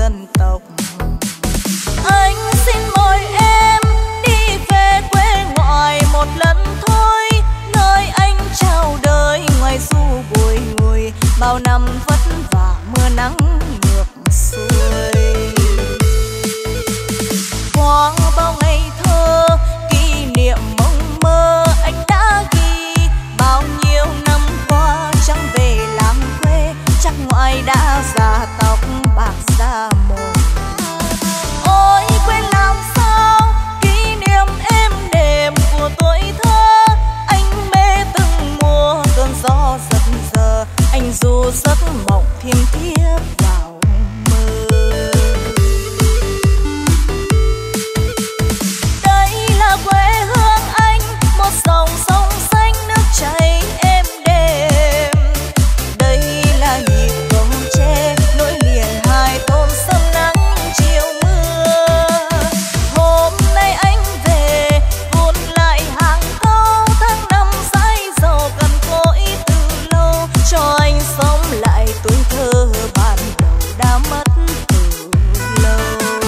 dân tộc. Anh xin mời em đi về quê ngoại một lần thôi, nơi anh chào đời ngoài du bụi ngùi, bao năm vất vả mưa nắng ngược xuôi. Qua bao ngày thơ kỷ niệm mộng mơ anh đã ghi, bao nhiêu năm qua chẳng về làng quê, chắc ngoại đã già tóc bạc da mồ. Ôi quên làm sao kỷ niệm êm đềm của tuổi thơ, anh mê từng mùa cơn gió giật giờ, anh du giấc mộng thiêng thiếp vào mơ. Đây là quê hương anh, một dòng sông xanh nước chảy êm đềm. Đây là nhịp cầu tre nối liền hai thôn sông nắng chiều mưa. Hôm nay anh về hôn lại hàng câu tháng năm dãi dầu cần cỗi từ lâu, cho anh sống lại tuổi thơ ban đầu đã mất từ lâu.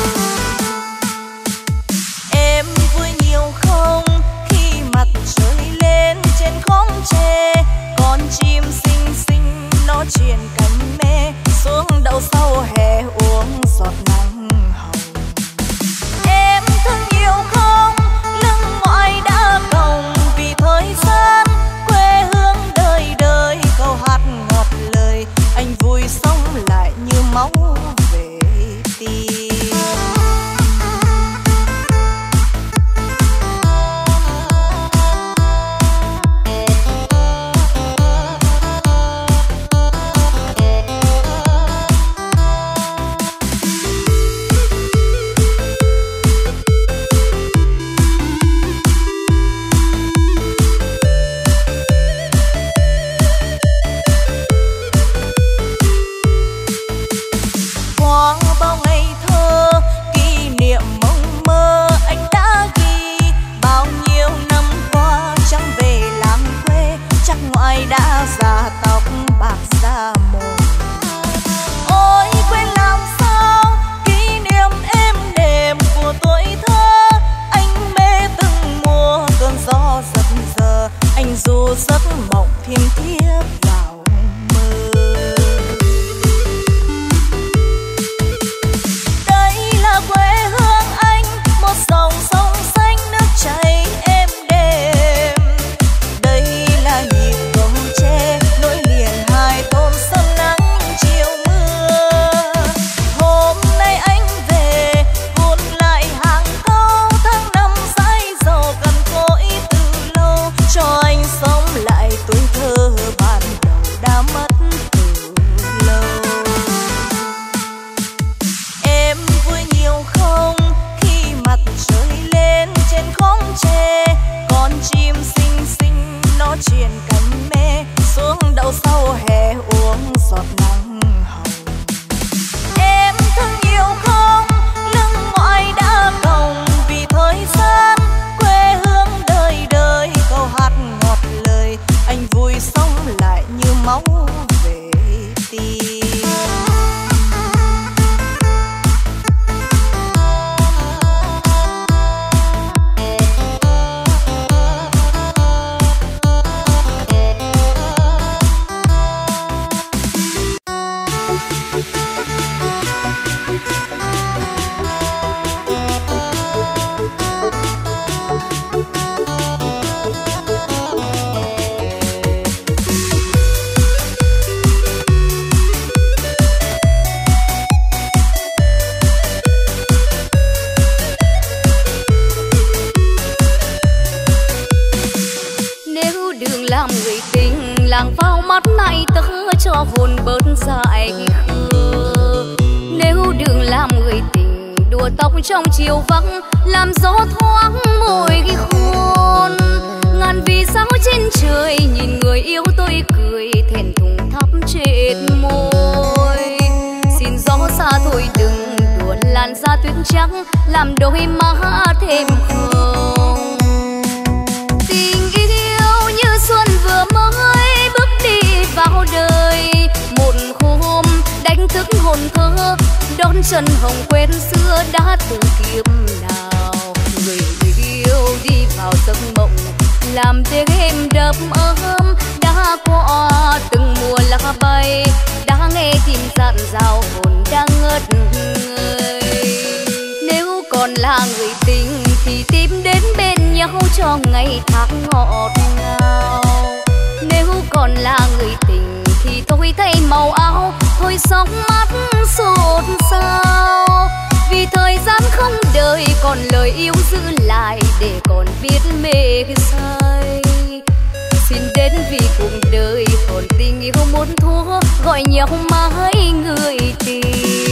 Em vui nhiều không khi mặt trời lên trên khóm tre, con chim xinh xinh nó truyền cánh mê xuống đậu sau hè uống giọt nắng hồng. Em thương nhiều không lưng ngoại đã còng vì thời gian, quê hương đời đời câu hát ngọt lời, anh vui sống lại như máu về tim. Qua bao ngày thơ kỷ niệm mộng mơ anh đã ghi, bao nhiêu năm qua chẳng về làng quê, chắc ngoại đã già tóc bạc da mồ. Ôi quên làm sao kỷ niệm êm đềm của tuổi thơ, anh mê từng mùa cơn gió giật giờ, anh du giấc mộng thiêng thiếp vào mơ. Đây là quê hương anh, một dòng sông xanh nước chảy êm đềm. Đây là nhịp cầu tre nối liền hai thôn sông nắng chiều mưa. Hôm nay anh về hôn lại hàng câu tháng năm dãi dầu cần cỗi từ lâu, cho anh sống lại tuổi thơ ban đầu đã mất từ lâu. Em vui nhiều không khi mặt trời lên trên khóm tre, con chim xinh xinh nó truyền cánh mê xuống đậu sau hè uống giọt nắng hồng. Em thương nhiều không lưng ngoại đã còng vì thời gian, quê hương đời đời câu hát ngọt lời, anh vui sống lại như máu về tim. Nếu đường làm người tình làng vào mắt này tớ cho hồn bớt dại khờ. Nếu đường làm người tình đùa tóc trong chiều vắng, làm gió thoáng môi ghi khôn. Ngàn vì sao trên trời nhìn người yêu tôi cười, thẹn thùng thắp trên môi. Xin gió xa thôi đừng đùa làn da tuyết trắng, làm đôi má thêm hồng. Tình yêu như xuân vừa mới bước đi vào đời, một hôm đánh thức hồn thơ đón chân hồng quen xưa đã từ kiếp nào. Người yêu đi vào giấc mộng làm tiếng êm đập ấm, đã qua từng mùa lá bay, đã nghe tim dặn dào hồn đang ngất ngây. Nếu còn là người tình thì tìm đến bên nhau cho ngày tháng ngọt ngào. Nếu còn là người tình thì thôi thay màu áo, thôi sóng mắt xôn xao. Vì thời gian không đợi còn lời yêu giữ lại để còn biết mê say. Xin đến vì cuộc đời còn tình yêu muốn thua, gọi nhau mãi người tình.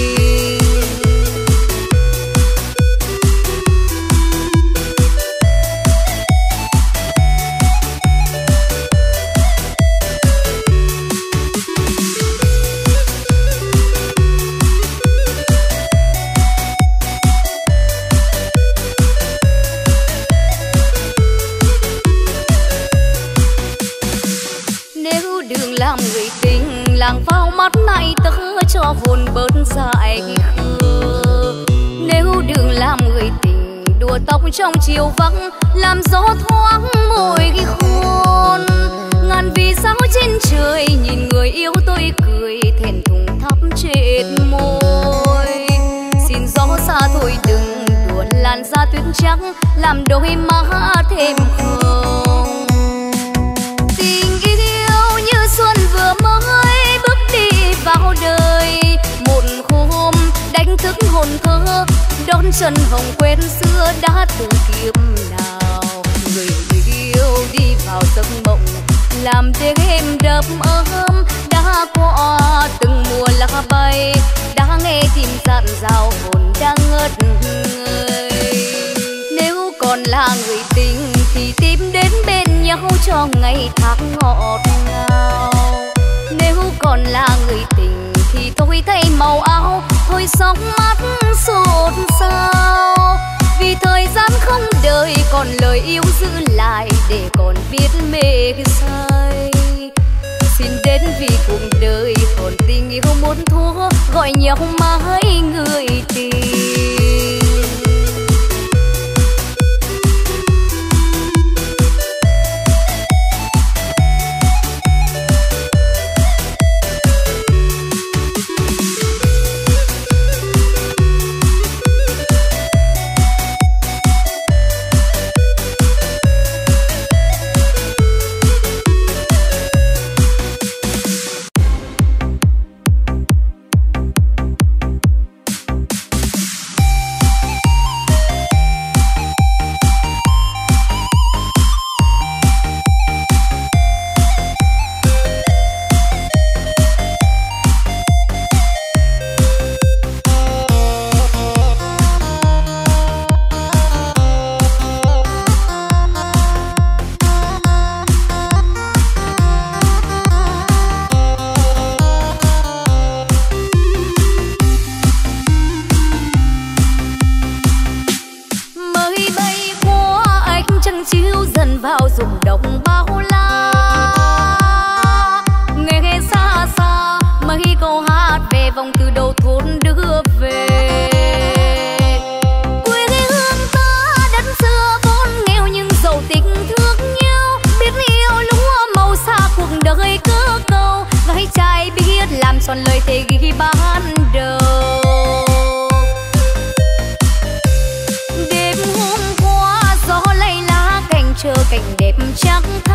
Làm người tình làng pháo mắt này tớ cho hồn bớt dại khờ. Nếu đừng làm người tình đùa tóc trong chiều vắng, làm gió thoáng môi ghi khôn. Ngàn vì sao trên trời nhìn người yêu tôi cười, thẹn thùng thắp chết môi. Xin gió xa thôi đừng đùa làn da tuyết trắng, làm đôi má thêm hồng. Xuân vừa mới bước đi vào đời, một hôm đánh thức hồn thơ, đón chân hồng quen xưa đã từ kiếp nào. Người yêu đi vào giấc mộng làm tiếng êm đập ấm, đã qua từng mùa lá bay, đã nghe tim dặn dào hồn đang ngất ngây. Nếu còn là người tình thì tìm đến bên nhau cho ngày tháng ngọt ngào. Nếu còn là người tình thì thôi thay màu áo, thôi sóng mắt xôn xao. Vì thời gian không đợi còn lời yêu giữ lại để còn biết mê say. Xin đến vì cuộc đời còn tình yêu muốn thua, gọi nhau mãi người tình. Rung động bao la, nghe xa xa mấy câu hát về vòng từ đầu thôn đưa về. Quê hương ta đất xưa vốn nghèo nhưng giàu tình thương nhau, biết yêu lúa màu xa cuộc đời cơ cầu. Gái trai biết làm tròn lời thề ghi ban đầu. Đêm hôm qua gió lay lá cành chờ cảnh đẹp trắng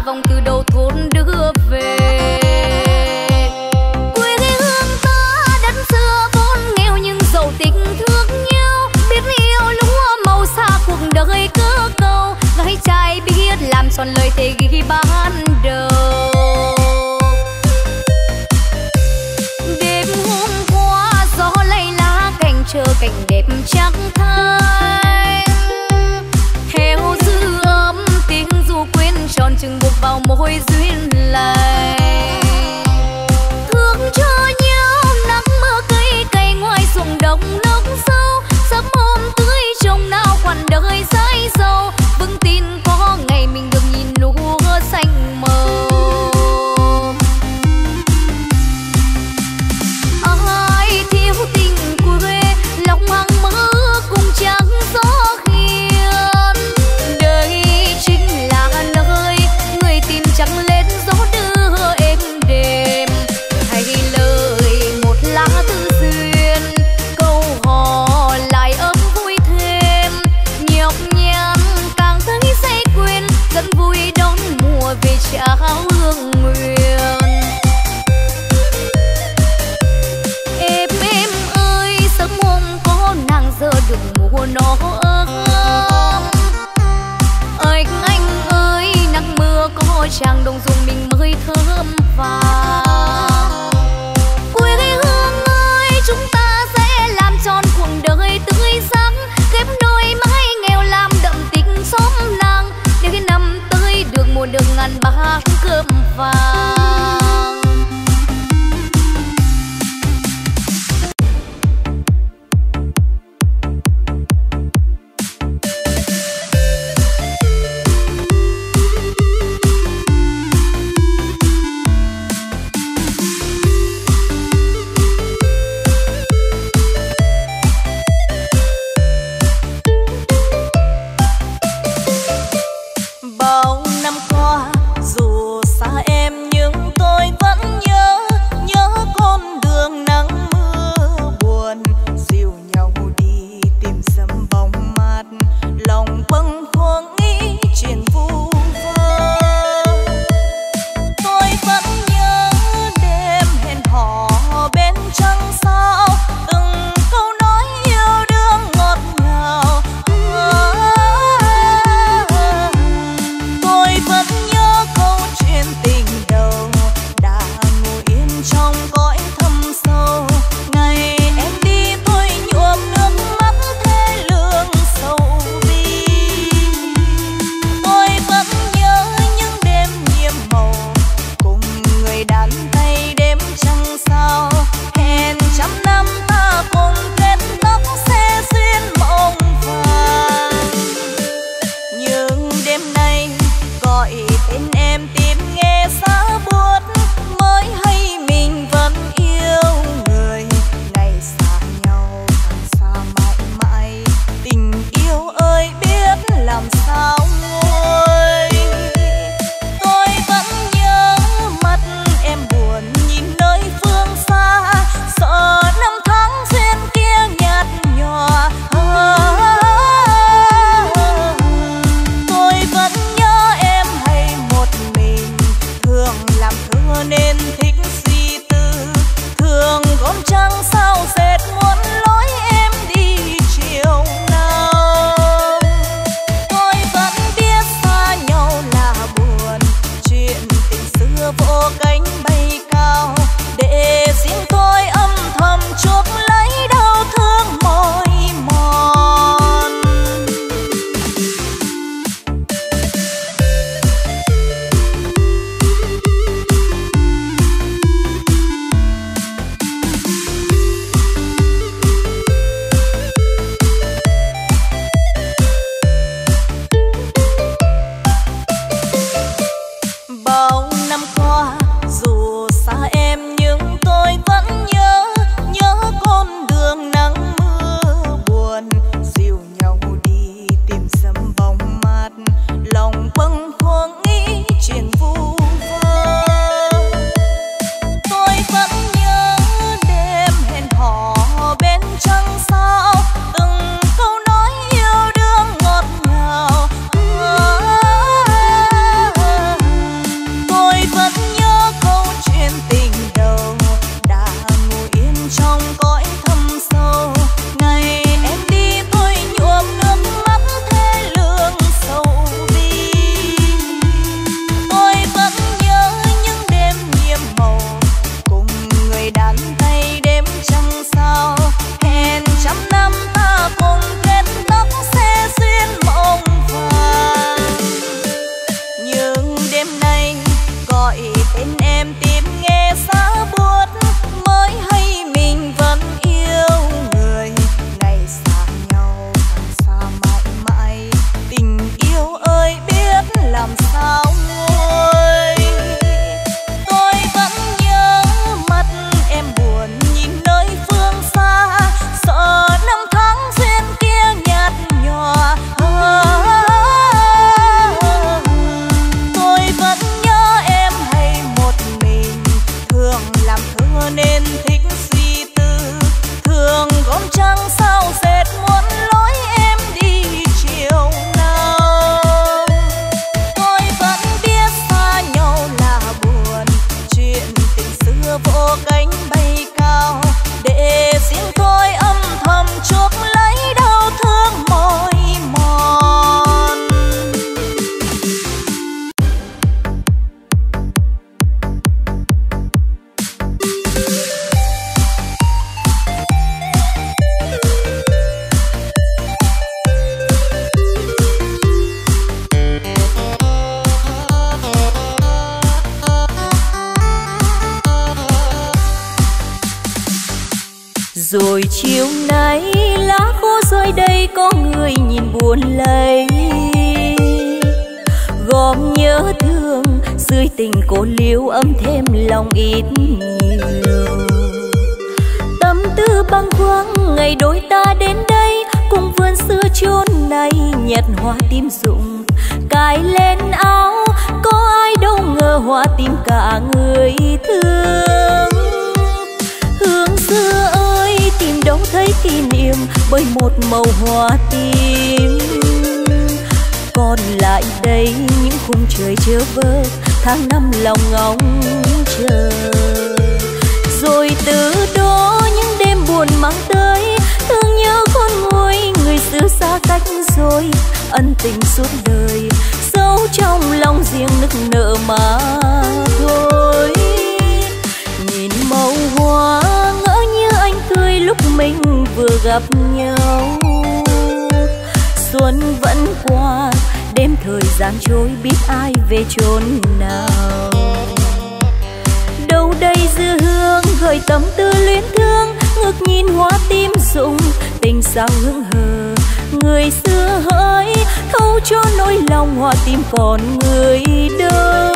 vòng từ đầu thôn đưa về. Quê hương ta đất xưa vốn nghèo nhưng giàu tình thương nhau, biết yêu lúa màu xa cuộc đời cơ cầu, gái trai biết làm tròn lời thề ghi ban đầu. Đêm hôm qua gió lay lá cành chờ cảnh đẹp trắng thanh, theo dư âm tiếng ru quên tròn chừng buộc vào môi duyên lành. Thương cho nhau nắng mưa cây cày ngoài ruộng đồng nóc sâu, sớm hôm tưới trồng nào khoản đời dãi dầu, vững tin có ngày mình được nhìn lúa xanh màu. Ai thiếu tình quê lòng hoang mơ cùng trắng gió khiên, đời chính là nơi người tìm chẳng lên gió đưa êm đềm, hay lời một lá thư duyên câu hò lại ấm vui thêm, nhọc nhằn càng thấy say quên dẫn vui đón mùa về trao hương nguyện. Em ơi sớm hôm có nàng giờ được mùa nó ấm, anh ơi nắng mưa có chàng đồng ruộng mình mới thơm vàng. Quê hương ơi chúng ta sẽ làm tròn cuộc đời tươi sáng, ghép đôi mái nghèo làm đậm tình xóm làng, để cái năm tới được mùa được ngàn bát cơm vàng. Bao năm qua dù xa em nhưng tôi vẫn nhớ con đường nắng mưa buồn, dìu nhau đi tìm dầm bóng mát, lòng bâng khuâng nghĩ chuyện vu vơ. Tôi vẫn nhớ đêm hẹn hò bên trăng sao, từng câu nói yêu đương ngọt ngào. Tôi vẫn nhớ câu chuyện tình đầu đã ngồi yên trong cõi thâm sâu, ngày em đi tôi nhuộm nước mắt thê lương sầu bi. Tôi vẫn nhớ những đêm nhiệm màu cùng người đàn tay đêm trăng sao, hẹn trăm năm ta cùng kết tóc xe duyên mộng vàng. Nhưng đêm nay gọi tên em tìm nghe xa buốt, mới hay mình vẫn yêu người, ngày xa nhau càng xa mãi mãi, tình yêu ơi biết làm sao nguôi. Tôi vẫn nhớ mắt em buồn nhìn nơi phương xa, sợ năm tháng duyên kia nhạt nhòa. Tôi vẫn nhớ em hay một mình thường làm thơ tên em tìm nghe giá buốt, mới hay mình vẫn yêu người. Ngày xa nhau càng xa mãi mãi, tình yêu ơi biết làm sao nguôi. Tôi vẫn nhớ mặt em buồn nhìn nơi phương xa, sợ năm tháng duyên kia nhạt nhòa. Tôi vẫn nhớ em hay một mình, thường làm thơ nên thích suy tư, thường gom trăng sao dệt muốn lối em đi chiều nào. Tôi vẫn biết xa nhau là buồn, chuyện tình xưa vô cánh bay cao, để riêng tôi âm thầm chuốc lấy đau thương mỏi mòn. Rồi chiều nay lá khô rơi đây, có người nhìn buồn lấy, gom nhớ thương dưới tình cô liêu ấm thêm lòng ít nhiều. Tâm tư bâng khuâng ngày đôi ta đến đây, cùng vườn xưa chốn này nhặt hoa tím rụng cài lên áo, có ai đâu ngờ hoa tím cả người thương. Hương xưa ơi tìm đâu thấy kỷ niệm, bởi một màu hoa tím. Còn lại đây những khung trời chớ vơ, tháng năm lòng ngóng chờ. Rồi từ đó những đêm buồn mang tới, thương nhớ khôn nguôi người xưa xa cách rồi, ân tình suốt đời sâu trong lòng riêng nức nở mà thôi. Nhìn màu hoa ngỡ như anh cười lúc mình vừa gặp nhau, xuân vẫn qua đêm thời gian trôi biết ai về chốn nào. Đâu đây dư hương gợi tâm tư luyến thương, ngước nhìn hoa tím rụng tình sao hững hờ. Người xưa hỡi thấu cho nỗi lòng hoa tím còn người đâu.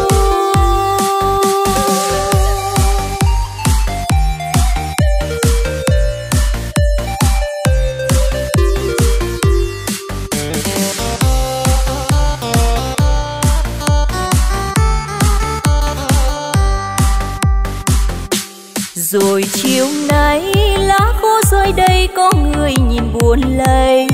Rồi chiều nay lá khô rơi đây, có người nhìn buồn lấy,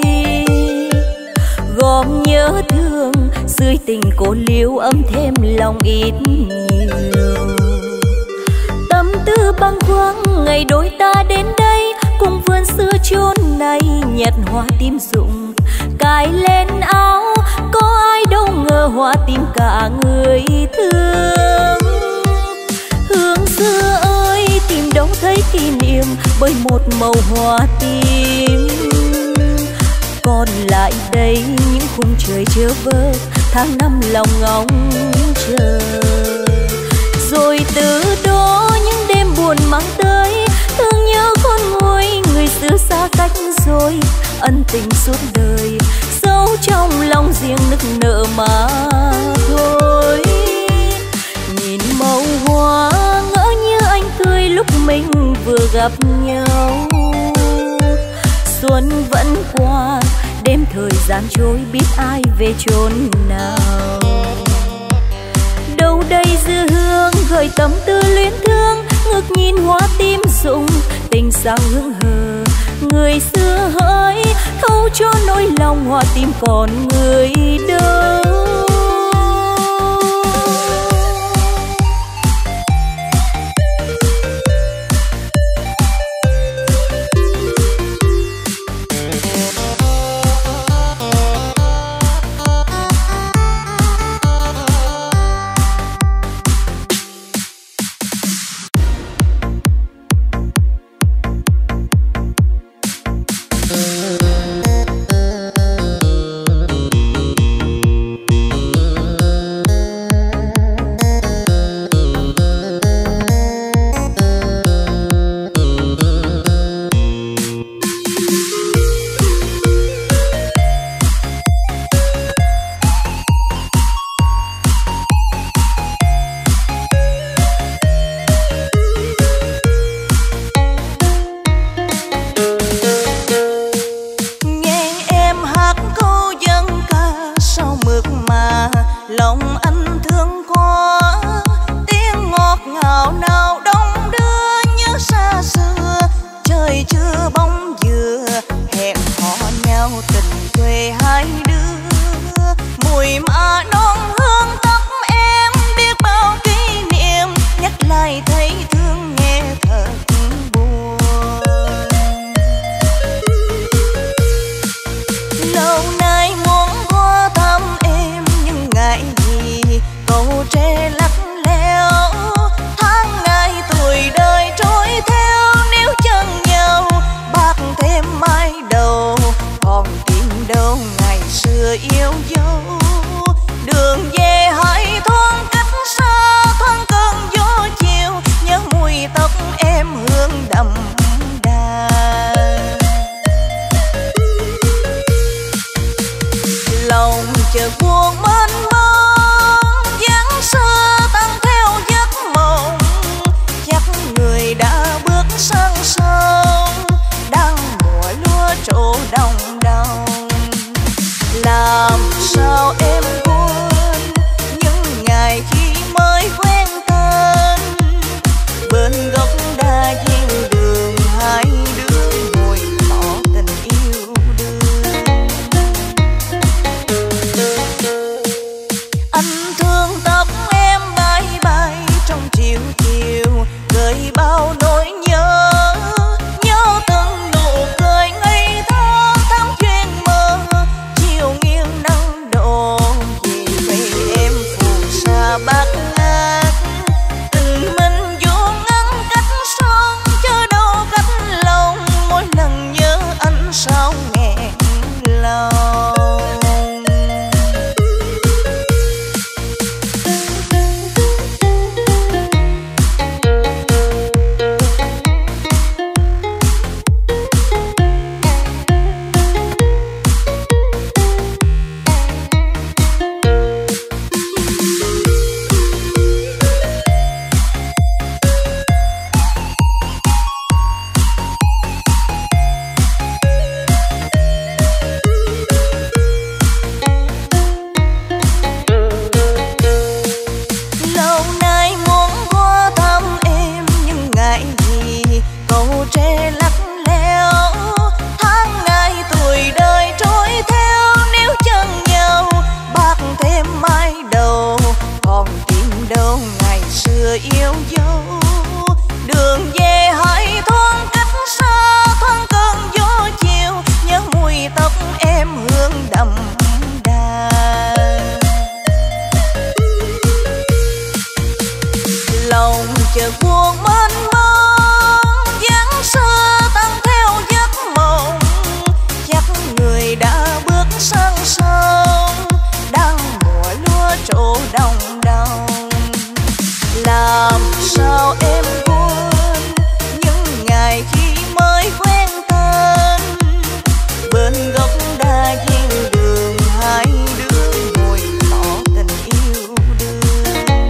gom nhớ thương dưới tình cô liêu ấm thêm lòng ít nhiều. Tâm tư bâng khuâng ngày đôi ta đến đây, cùng vườn xưa chốn này nhặt hoa tím rụng cài lên áo, có ai đâu ngờ hoa tím cả người thương. Hương xưa ơi tìm đâu thấy kỷ niệm, bởi một màu hoa tím. Còn lại đây những khung trời chớ vơ, tháng năm lòng ngóng chờ. Rồi từ đó những đêm buồn mang tới, thương nhớ khôn nguôi người xưa xa cách rồi, ân tình suốt đời sâu trong lòng riêng nức nở mà thôi. Nhìn màu hoa ngỡ như anh cười lúc mình vừa gặp nhau, xuân vẫn qua đêm thời gian trôi biết ai về chốn nào. Đâu đây dư hương gợi tâm tư luyến thương, ngước nhìn hoa tím rụng tình sao hững hờ. Người xưa hỡi thấu cho nỗi lòng hoa tím còn người đâu. người yêu dấu. Đường về hai thoáng cách xa, thoáng cơn gió chiều, nhớ mùi tóc em hương đậm đà. Lòng chợt buồn mênh mông, dáng xưa tăng theo giấc mộng. Chắc người đã bước sang sông, đang mùa lúa trổ đồng đồng. Làm sao em quên những ngày khi mới quen thân, bên gốc đa diên đường hai đứa ngồi tỏ tình yêu đương.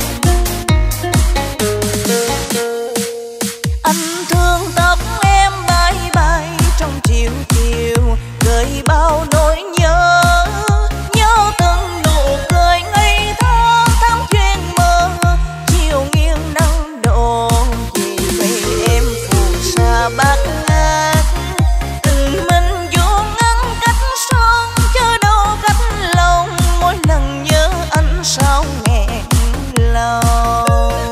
Anh thương tóc em bay bay trong chiều chiều, gợi bao nỗi nhớ, nhớ từng nụ cười ngây thơ thắm duyên mơ. Chiều nghiêng nắng đổ về cây em phù sa bát ngát, tình mình vô ngăn cách sông chớ đâu cách lòng. Mỗi lần nhớ anh sao nghẹn lòng.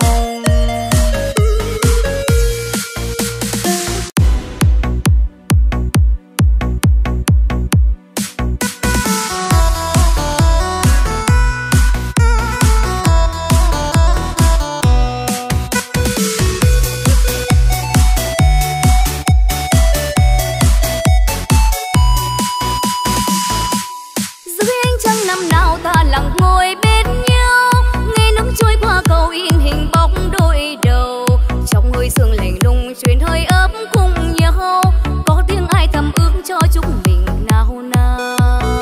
Dưới ánh trăng năm nào ta lặng ngồi bên nhau, nghe nước trôi qua cầu in hình bóng đôi đầu. Trong hơi sương lạnh lùng truyền hơi ấm cùng nhau, có tiếng ai thầm ước cho chúng mình nào nào.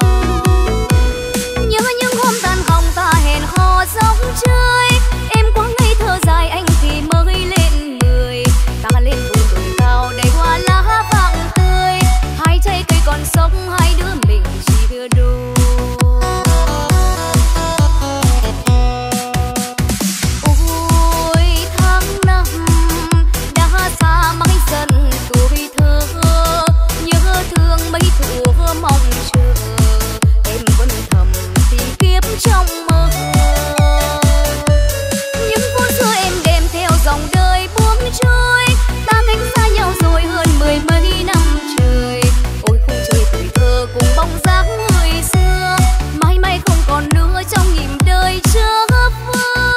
Nhớ những hôm tan hồng ta hẹn hò dòng chơi, em quá ngây thơ dài anh thì mới lên 10. Ta lên vùng đồi cao đầy hoa lá vàng tươi, hai trái cây còn sống hai đứa mình chỉ đưa đôi. Ôi tháng năm đã xa mãi dần tuổi thơ, nhớ thương mấy thuở mong chờ, em vẫn thầm tìm kiếm trong mơ. Những phút xưa em đem theo dòng đời buông trôi, ta cách xa nhau rồi hơn mười mấy năm trời. Ôi khung trời tuổi thơ cùng bóng dáng người xưa, mãi mãi không còn nữa trong nhịp đời chớ vơ.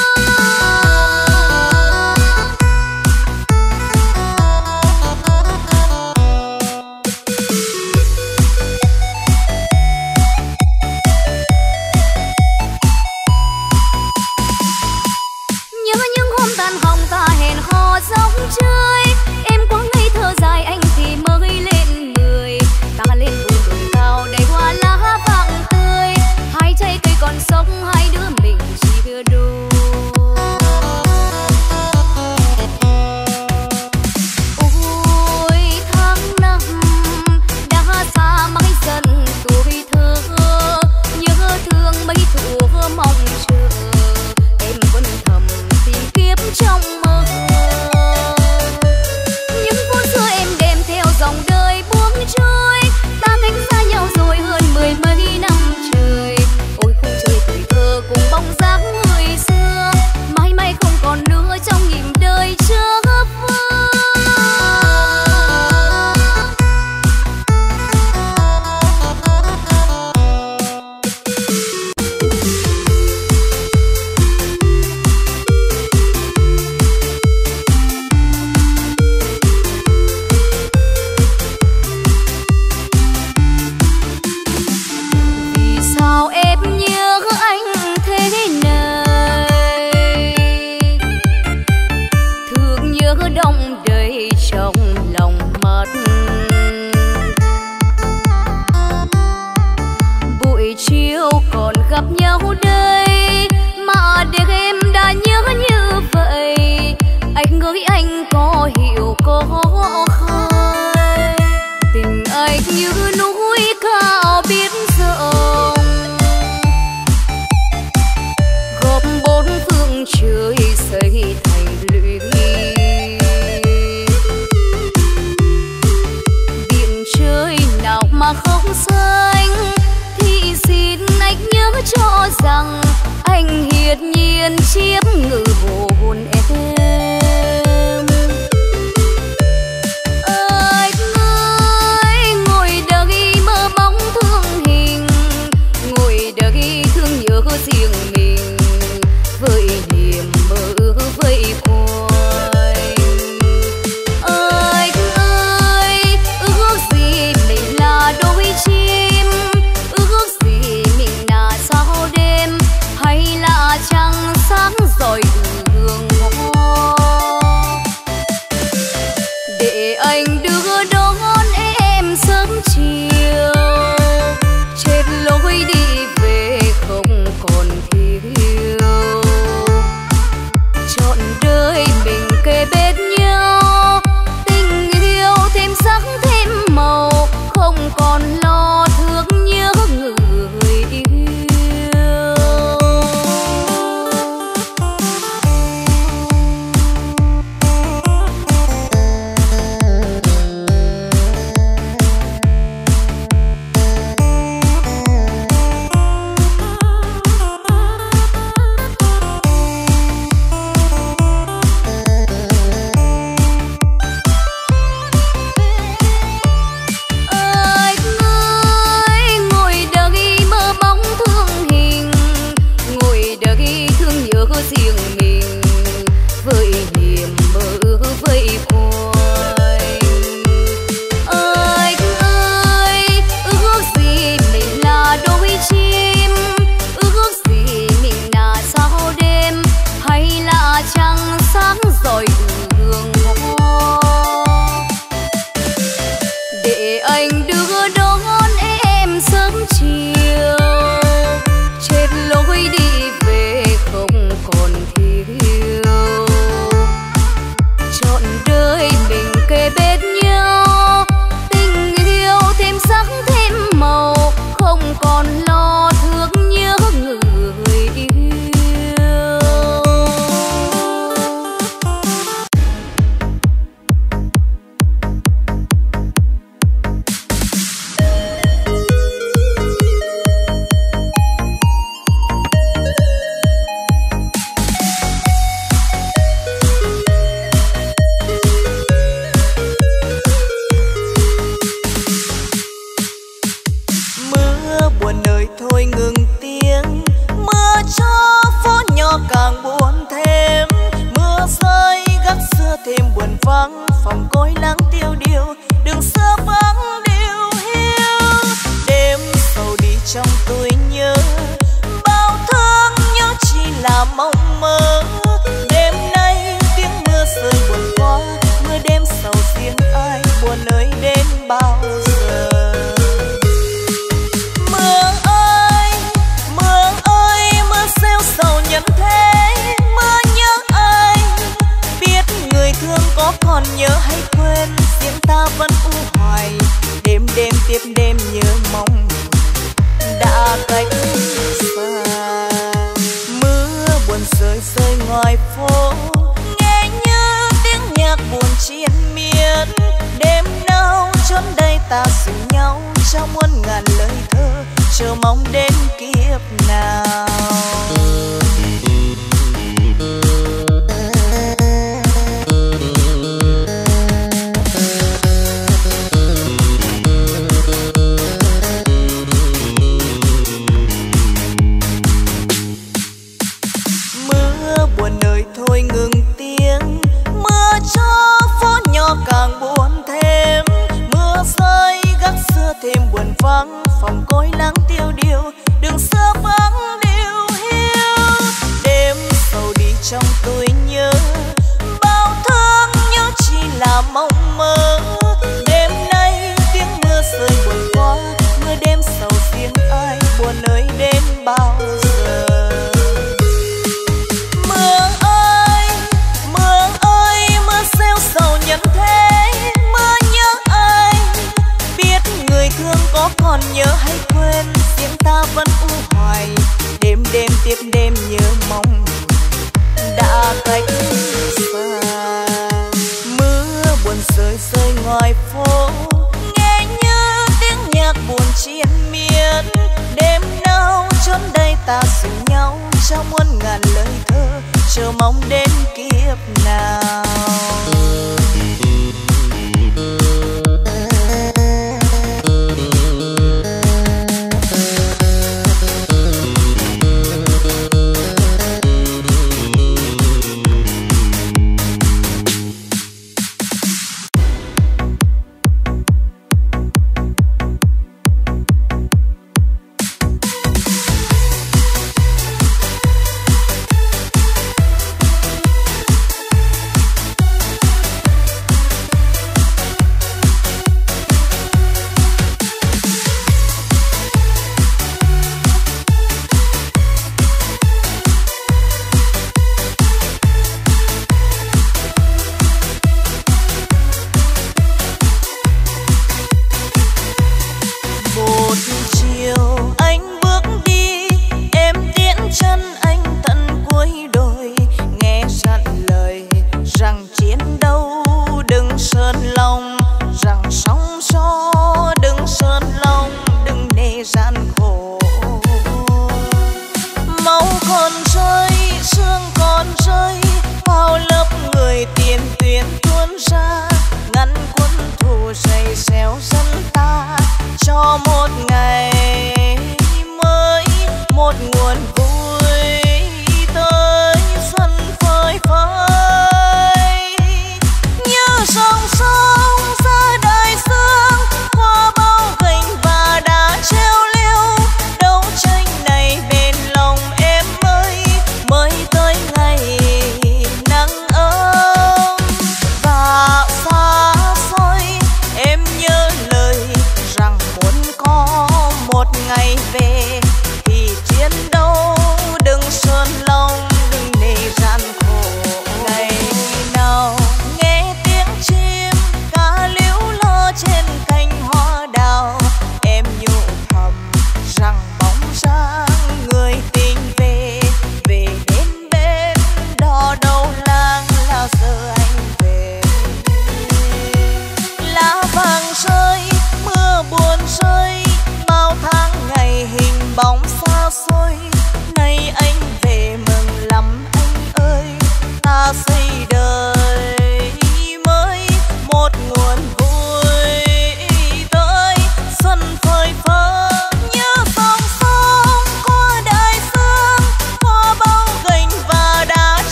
Nhớ những hôm tan hồng ta hẹn hò dòng chơi, em quá ngây thơ dài anh thì mới lên 10. Ta lên vùng đồi cao đầy hoa lá vàng tươi, hai trái cây còn sống hai đứa mình chỉ đưa đôi. Ôi tháng năm đã xa mãi dần tuổi thơ, nhớ thương mấy thuở mong chờ, em vẫn thầm tìm kiếm trong mơ. Những phút xưa em đem theo dòng đời buông trôi, ta cách xa nhau rồi hơn mười mấy năm trời. Ôi khung trời tuổi thơ cùng bóng dáng người xưa, mãi mãi không còn nữa trong nhịp đời chớ vơ. Vì sao em nhớ anh thế này, thương nhớ đông đầy trong lòng mắt. Buổi chiều còn gặp nhau đây, mà đêm đã nhớ như vậy. Anh ơi anh có hiểu có hay, tình anh như núi cao biển rộng, góp bốn phương trời xây thành lũy. Biển trời nào mà không xanh, thì xin anh nhớ cho rằng anh hiền tuyệt nhiên chiếm ngự hồn em. Ơi ơi ngồi đây mơ bóng thương hình, ngồi đây thương nhớ riêng mình, với niềm mơ vây quanh. Ơi ơi ước gì mình là đôi chim, ước gì mình là sao đêm, hay là trăng sáng rọi đường hoa, để anh đưa đón em sớm chiều, trên lối đi về không còn thiếu. Trọn đời mình kề bên nhau, tình yêu thêm sắc thêm màu, không còn lo thương nhớ người yêu. Riêng mình với niềm mơ vây quanh. Ơi ơi ước gì mình là đôi chim, ước gì mình là sao đêm, hay là trăng sáng rọi đường hoa, để anh đưa đón em sớm chiều, trên lối đi về không còn thiếu. Trọn đời mình kề bên nhau, tình yêu thêm sắc thêm màu, không còn lo thương nhớ người yêu. Mưa buồn nơi thôi ngừng tiếng, mưa cho phố nhỏ càng buồn thêm, mưa rơi gác xưa thêm buồn vắng, phòng cối lắng tiêu điều, đường xưa vắng điêu hiu. Đêm sầu đi trong tôi nhớ, bao thương nhớ chỉ là mộng mơ. Đêm nay tiếng mưa rơi buồn quá, mưa đêm sầu riêng ai buồn ơi đến bao giờ. Sầu nhân thế mưa nhớ ai, biết người thương có còn nhớ hay quên, riêng ta vẫn u hoài. Đêm đêm tiếp đêm nhớ mong đã cách xa. Mưa buồn rơi rơi ngoài phố, nghe như tiếng nhạc buồn triền miên. Đêm nào chốn đây ta rủ nhau trong muôn ngàn lời thơ, chờ mong đến kiếp nào. Mưa buồn nơi thôi ngừng tiếng, mưa cho phố nhỏ càng buồn thêm, mưa rơi gác xưa thêm buồn vắng, phòng cối lắng tiêu điều, đường xưa vắng điêu hiu. Đêm sầu đi trong tôi nhớ, bao thương nhớ chỉ là mộng mơ. Đêm nay tiếng mưa rơi buồn quá, mưa đêm sầu riêng ai buồn ơi đến bao giờ. Mưa rêu sầu nhân thế, mưa nhớ ai, biết người thương có còn nhớ hay quên, riêng ta vẫn u hoài. lời thơ chờ mong đến kiếp nào.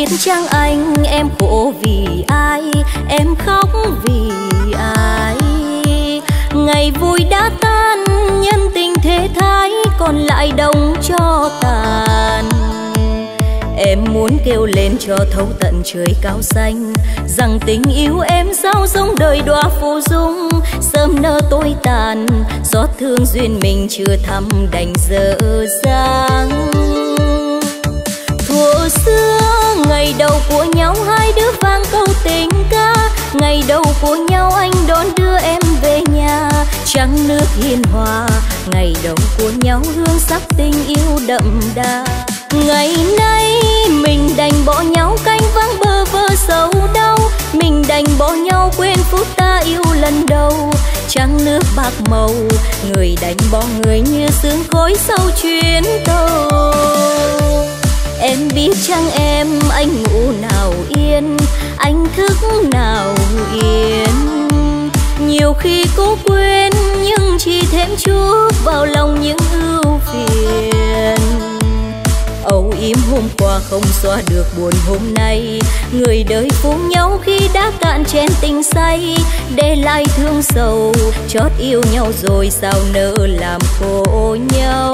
biết chăng anh em khổ vì ai, em khóc vì ai. Ngày vui đã tan, nhân tình thế thái còn lại đống cho tàn. Em muốn kêu lên cho thấu tận trời cao xanh, rằng tình yêu em sao giống đời đóa phù dung, sớm nỡ tối tàn, xót thương duyên mình chưa thăm đành dở dang. Thuở xưa ngày đầu của nhau hai đứa vang câu tình ca, ngày đầu của nhau anh đón đưa em về nhà, trăng nước hiền hòa. Ngày đầu của nhau hương sắc tình yêu đậm đà. Ngày nay mình đành bỏ nhau cánh vắng bơ vơ sầu đau, mình đành bỏ nhau quên phút ta yêu lần đầu. Trăng nước bạc màu, người đành bỏ người như sương khói sau chuyến tàu. Em biết chăng em, anh ngủ nào yên, anh thức nào yên. Nhiều khi cố quên nhưng chỉ thêm chút vào lòng những ưu phiền. Âu yếm hôm qua không xóa được buồn hôm nay, người đời phũ nhau khi đã cạn chén tình say, để lại thương sầu chót yêu nhau rồi sao nỡ làm khổ nhau.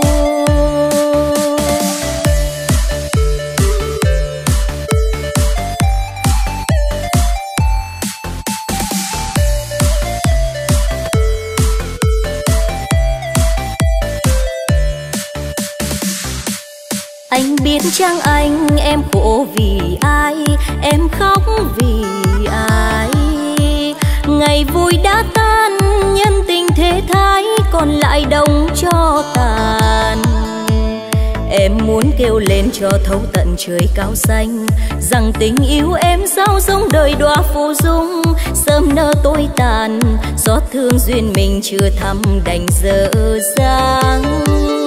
Anh biết chăng anh em khổ vì ai, em khóc vì ai. Ngày vui đã tan, nhân tình thế thái còn lại đống cho tàn. Em muốn kêu lên cho thấu tận trời cao xanh, rằng tình yêu em sao giống đời đóa phù dung, sớm nỡ tối tàn, xót thương duyên mình chưa thăm đành dở dang.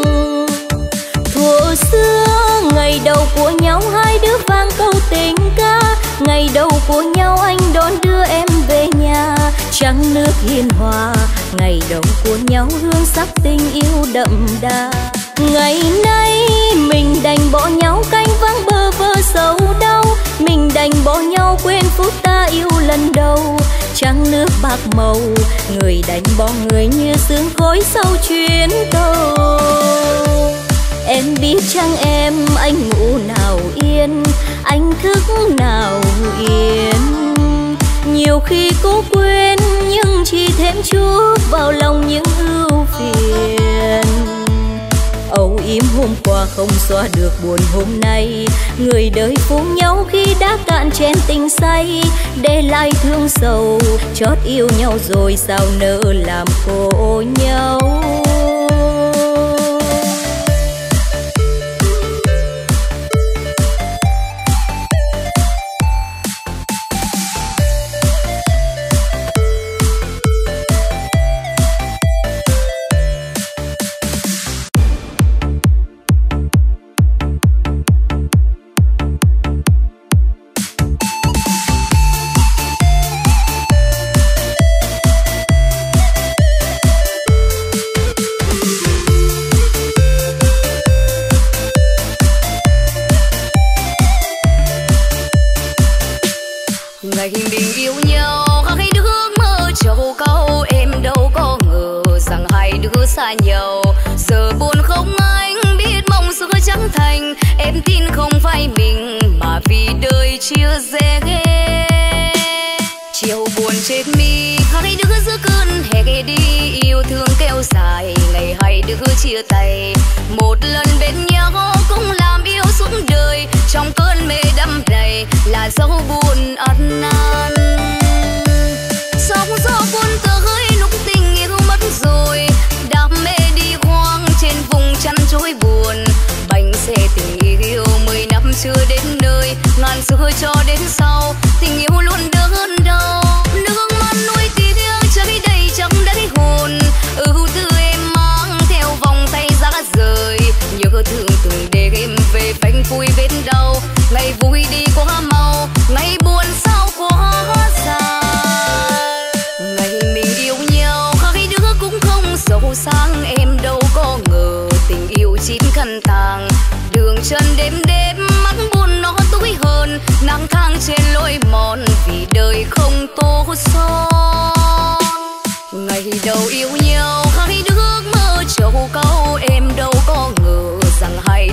Thuở xưa ngày đầu của nhau hai đứa vang câu tình ca, ngày đầu của nhau anh đón đưa em về nhà, trăng nước hiền hòa. Ngày đầu của nhau hương sắc tình yêu đậm đà. Ngày nay mình đành bỏ nhau cánh vắng bơ vơ sầu đau, mình đành bỏ nhau quên phút ta yêu lần đầu. Trăng nước bạc màu, người đành bỏ người như sương khói sau chuyến tàu. Em biết chăng em, anh ngủ nào yên, anh thức nào yên. Nhiều khi cố quên nhưng chỉ thêm chút vào lòng những ưu phiền. Âu yếm hôm qua không xóa được buồn hôm nay, người đời phũ nhau khi đã cạn chén tình say, để lại thương sầu chót yêu nhau rồi sao nỡ làm khổ nhau. xa nhau, giờ buồn không anh biết mong xưa chẳng thành. Em tin không phải mình mà vì đời chia rẽ. Chiều buồn chết mi hai đứa giữa cơn hè đi, yêu thương kéo dài ngày hai đứa chia tay. Một lần bên nhau cũng làm yêu suốt đời, trong cơn mê đắm đầy là dấu buồn ăn năn. Sóng gió buồn tới lúc tình yêu mất rồi, đam mê đi hoang trên vùng chăn trôi buồn. Bánh xe tình yêu 10 năm chưa đến nơi, ngàn xưa cho đến sau tình yêu luôn đớn đau. Nước mắt nuối tiếc trái đầy trong đáy hồn, ưu tư em mang theo vòng tay giá rời. Nhớ thương từng đêm về phanh phui vết đau, ngày vui đi quá mau, ngày buồn sao quá dài. Ngày mình yêu nhau hai đứa cũng không giàu sang, em đâu có ngờ tình yêu chín khăn tàng. Đường chân đêm đêm mắt buồn nó tối hơn.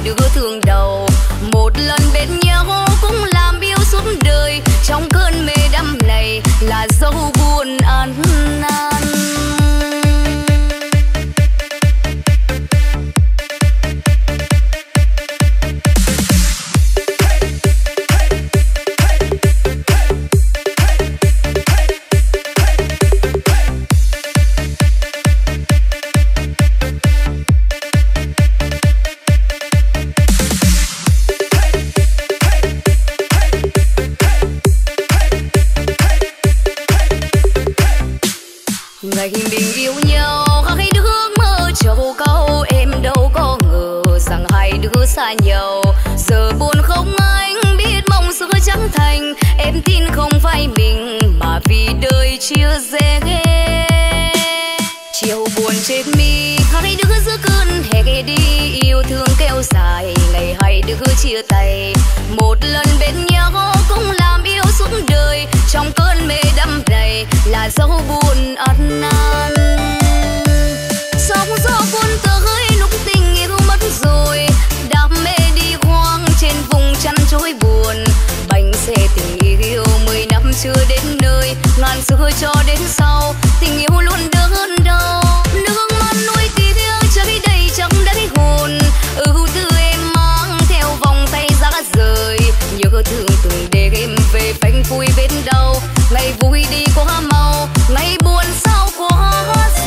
đứa thương đầu. Một lần bên nhau cũng làm yêu suốt đời, trong cơn mê đắm này là dấu buồn ăn năn. Ngày mình yêu nhau hai đứa mơ trầu câu, em đâu có ngờ rằng hai đứa xa nhau. Giờ buồn không anh biết mong xưa chẳng thành, em tin không phải mình mà vì đời chia rẽ. Chiều buồn trên mi hai đứa giữa cơn hè đi, yêu thương kéo dài ngày hai đứa chia tay. Một lần bên nhau cũng làm yêu suốt đời, trong cơn mê đắm này là dấu buồn ăn năn. Sóng gió cuốn tới lúc tình yêu mất rồi, đam mê đi hoang trên vùng chăn trôi buồn. Bánh xe tình yêu 10 năm chưa đến nơi, ngàn xưa cho đến sau tình yêu luôn đớn đau. Nước mắt nuối tiếc cháy đầy trong đáy hồn, ưu tư em mang theo vòng tay giá rời. Nhớ thương từng đêm về phanh phui bên đau, ngày vui đi quá mau, ngày buồn sao quá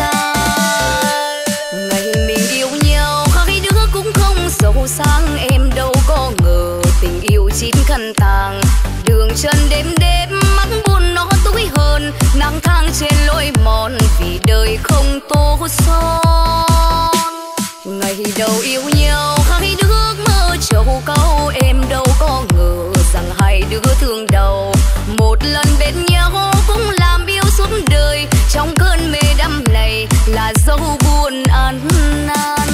dài. Ngày mình yêu nhau hai đứa cũng không giàu sang, em đâu có ngờ tình yêu chín khăn tàng. Đường chân đêm đêm mắt buồn nó tối hơn, nắng tháng trên lối mòn vì đời không tô son. Ngày đầu yêu nhau hai đứa mơ trầu câu, em đâu có ngờ rằng hai đứa thương đầu. Một lần bên nhau cũng làm yêu suốt đời, trong cơn mê đắm này là dấu buồn ăn năn.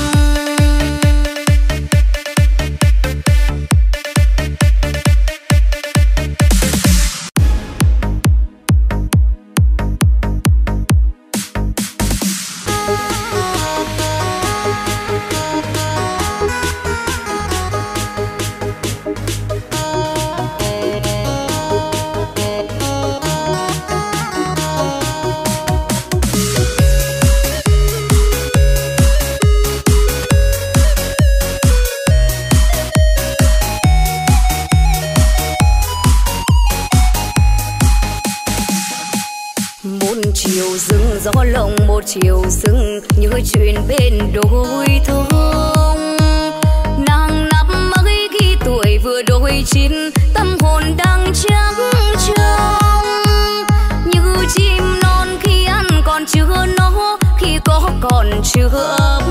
Chiều rừng gió lộng một chiều rừng, nhớ chuyện bên đôi thông. Nàng năm mấy khi tuổi vừa đôi chín, tâm hồn đang trắng trong. Như chim non khi ăn còn chưa nó, khi có còn chưa ấm.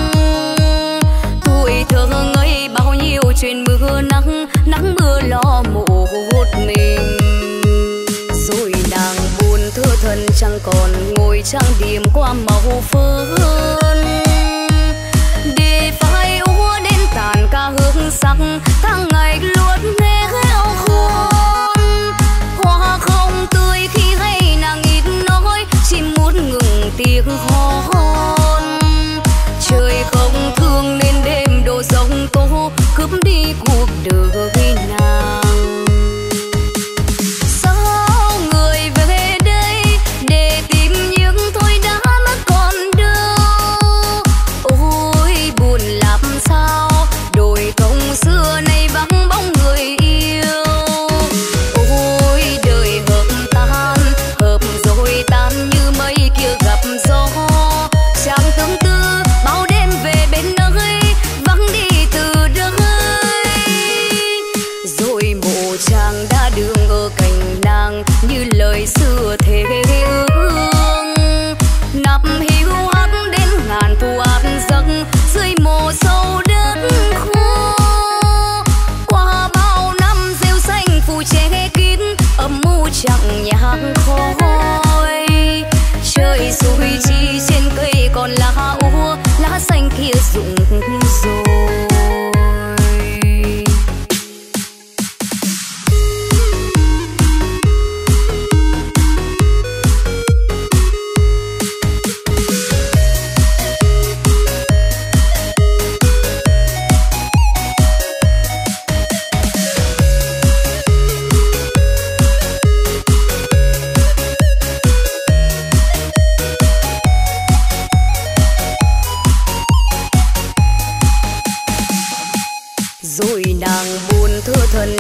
Tuổi thơ ngây bao nhiêu chuyện mưa nắng, nắng mưa lo một mình. Rồi nàng buồn thơ thân chẳng còn ngồi trang điểm qua màu phơn, để phai úa đến tàn ca hương sắc, tháng ngày luôn nghe gheo khôn. Hoa không tươi khi hay nàng ít nói, chỉ muốn ngừng tiếng hôn. Trời không thương nên đêm đổ giông tố, cướp đi cuộc đời nàng. Người về đây để tìm những thôi đã mất còn đời.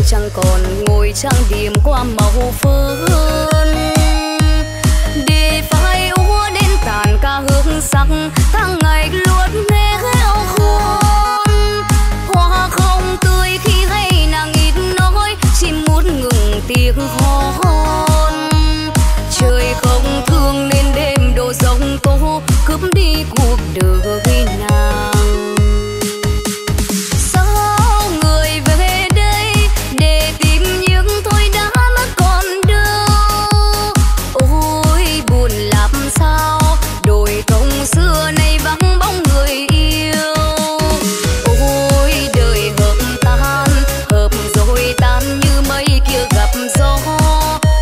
chẳng còn ngồi trang điểm qua màu phơn để phai úa đến tàn ca hương sắc tháng ngày luôn nghe gheo khôn hoa không tươi khi thấy nàng ít nói chỉ muốn ngừng tiếng hôn trời không thương nên đêm đổ giông tố cướp đi cuộc đời nàng. Sao người về đây để tìm những thôi đã mất còn đâu ôi buồn làm sao đồi thông xưa nay vắng bóng người yêu ôi đời hợp tan hợp rồi tan như mây kia gặp gió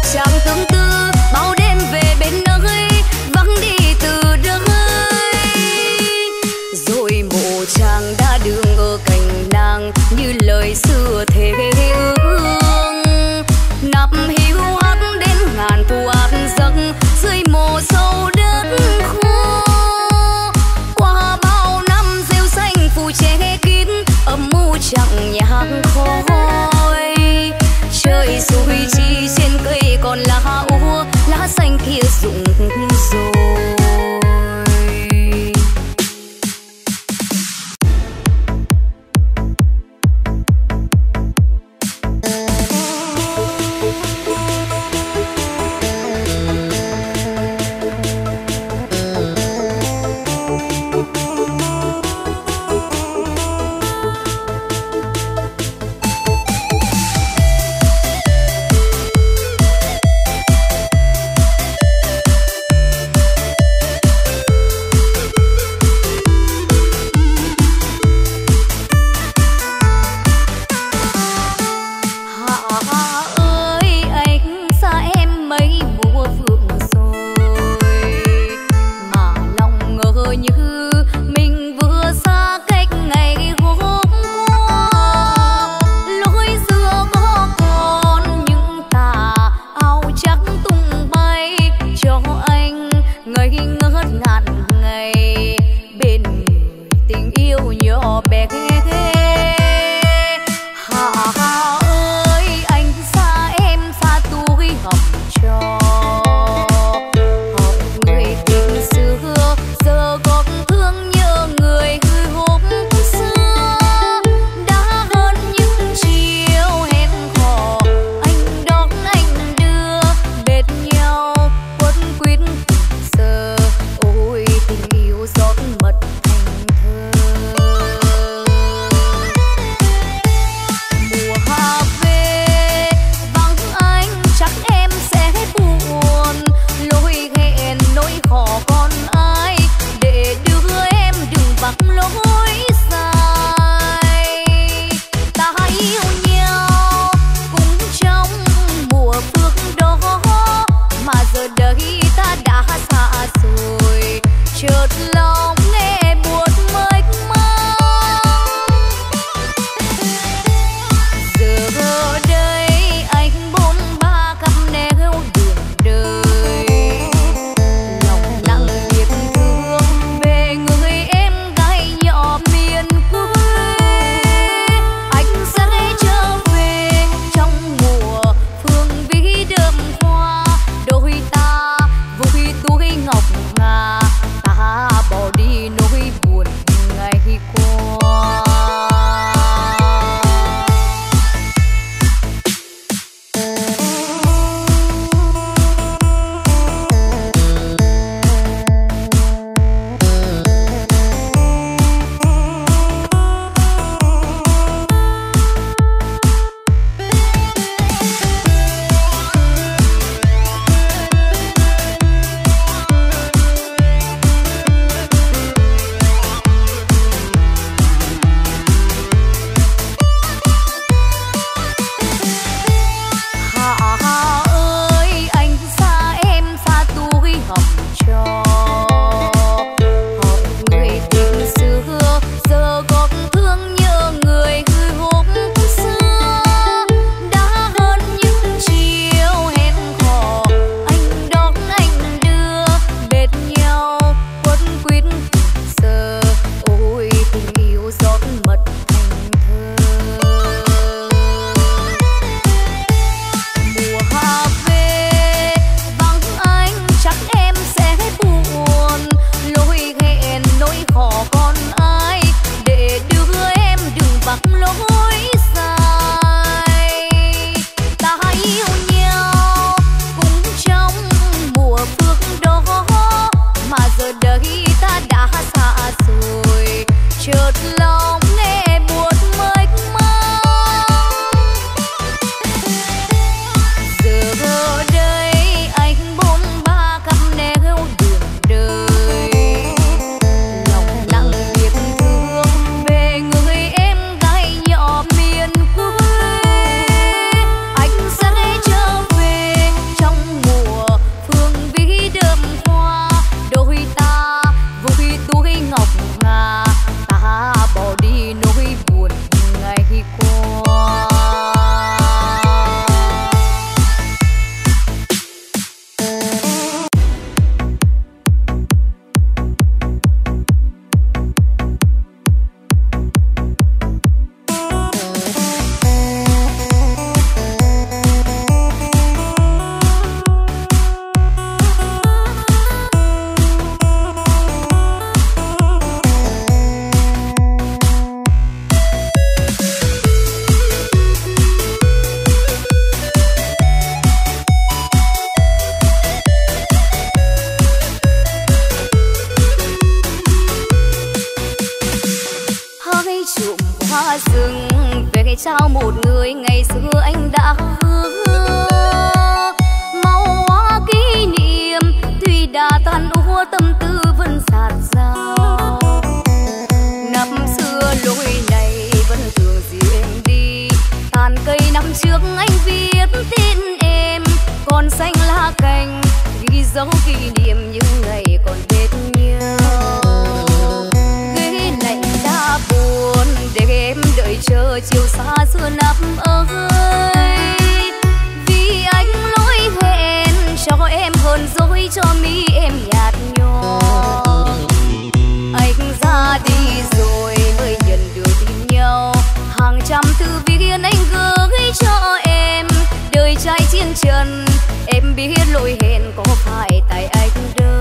để trao một người ngày xưa anh đã hứa. Màu hoa kỷ niệm tuy đã tan úa tâm tư vẫn dạt dào. Năm xưa lối này vẫn thường dìu em đi, tàn cây năm trước anh viết tên em, còn xanh lá cành ghi dấu kỷ niệm những ngày còn bên nhau. Ghế lạnh đã buồn để em đợi chờ chiều xa xưa năm ơi, vì anh lỗi hẹn cho em hơn dối, cho mi em nhạt nhòa. Anh ra đi rồi mới nhận được tin nhau, hàng trăm thư viết anh gửi cho em. Đời trai chiến trần em biết lỗi hẹn có phải tại anh đâu.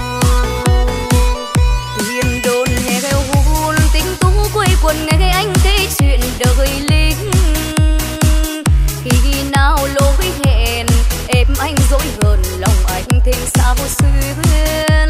Thiên đồn nghe theo hôn tính tú quây quần nghe anh kể chuyện đời lính. Khi nào lỗi hẹn em anh dối hơn lòng anh thêm sao xuyên.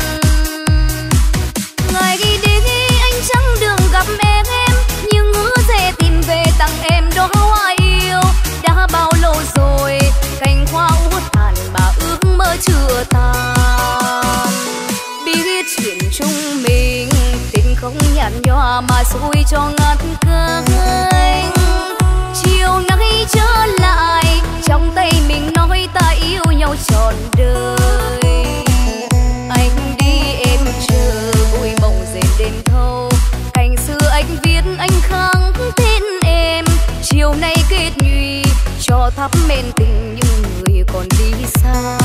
Ngày đi anh chẳng đường gặp em, nhưng hứa sẽ tìm về tặng em đóa hoa yêu. Đã bao lâu rồi cành hoa úa tàn mà ước mơ chưa tàn. Biết chuyện chúng mình tình không nhạt nhòa mà xui cho ngắt cánh. Chiều nay trở lại trong tay mình nói ta yêu nhau trọn đời. Anh đi em chờ vui mộng dệt đêm thâu, cành xưa anh viết anh khắc tên em. Chiều nay kết nhụy cho thắp men tình những người còn đi xa.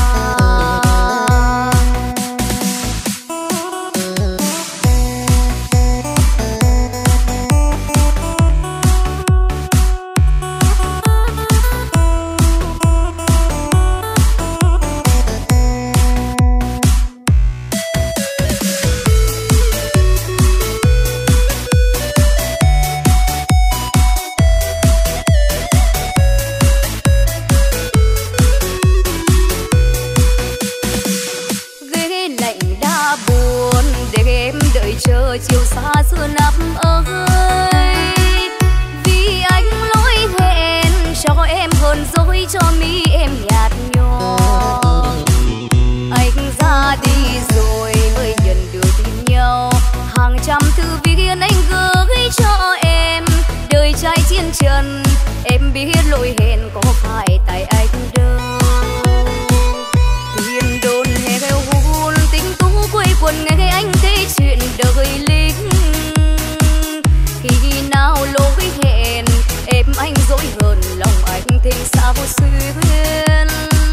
Chờ chiều xa xưa năm ơi, vì anh lỗi hẹn cho em hơn dối, cho mi em nhạt nhòa. Anh ra đi rồi mới nhận được tin nhau, hàng trăm thư viết anh gửi cho em. Đời trai chiến trần em biết lỗi hẹn có phải tại anh đâu. Thiên đồn nghe theo hôn tính tú quây quần nghe anh kể chuyện đời lính. Khi nào lỗi hẹn em anh dối hơn lòng anh thêm sao xuyên.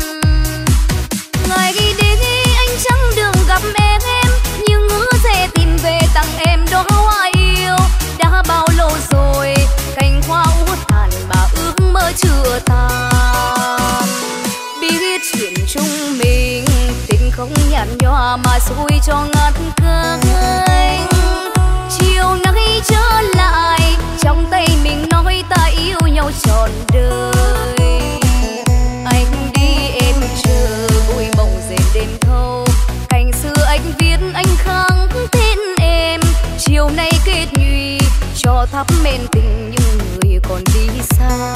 Ngày đi anh chẳng đường gặp em, nhưng hứa sẽ tìm về tặng em đóa hoa yêu. Đã bao lâu rồi cành hoa úa tàn mà ước mơ chưa tàn. Biết chuyện chúng mình tình không nhạt nhòa mà xui cho ngắt cánh. Chiều nay trở lại trong tay mình nói ta yêu nhau trọn đời. Anh đi em chờ vui mộng dệt đêm thâu, cành xưa anh viết anh khắc tên em. Chiều nay kết nhụy cho thắp men tình những người còn đi xa.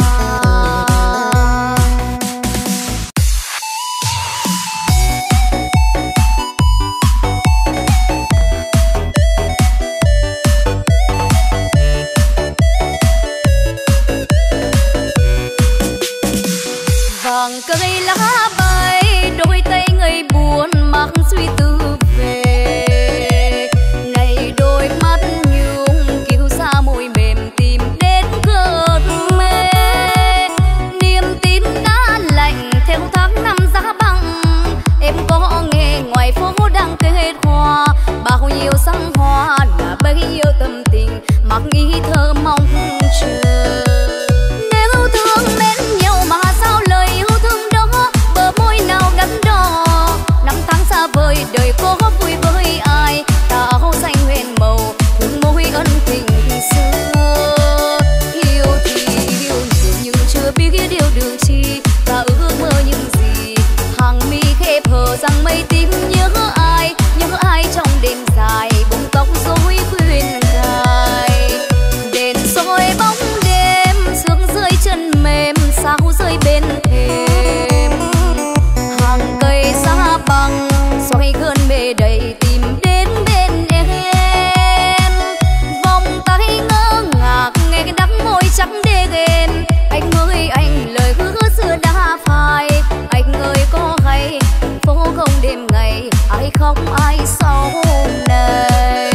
Vàng cây lá bay đôi tay người buồn mang suy tư về. Này đôi mắt nhung kiêu xa môi mềm tìm đến cơn mê. Niềm tin đã lạnh theo tháng năm giá băng. Em có nghe ngoài phố đang kết hoa, bao nhiêu sắc hoa là bấy nhiêu tâm tình mặc ý thơ mong chờ. Nếu thương mến nhau mà sao lời yêu thương đó bờ môi nào đắn đo. Năm tháng xa vời đời có vui với ai, tạo xanh huyền màu thương mối ân tình xưa. Yêu thì yêu nhiều nhưng chưa biết điều đường chi, và ước mơ những gì hàng mi khép hờ rằng mây tím nhớ ai trong đêm dài buông tóc rối khuyên gài. bên thềm. Hàng cây giá băng xoay cơn mê đầy tìm đến bên em. Vòng tay ngỡ ngác nghe cái đắng môi trắng đê ghen. Anh ơi anh lời hứa xưa đã phai. Anh ơi có hay phố không đêm ngày ai khóc ai sau này.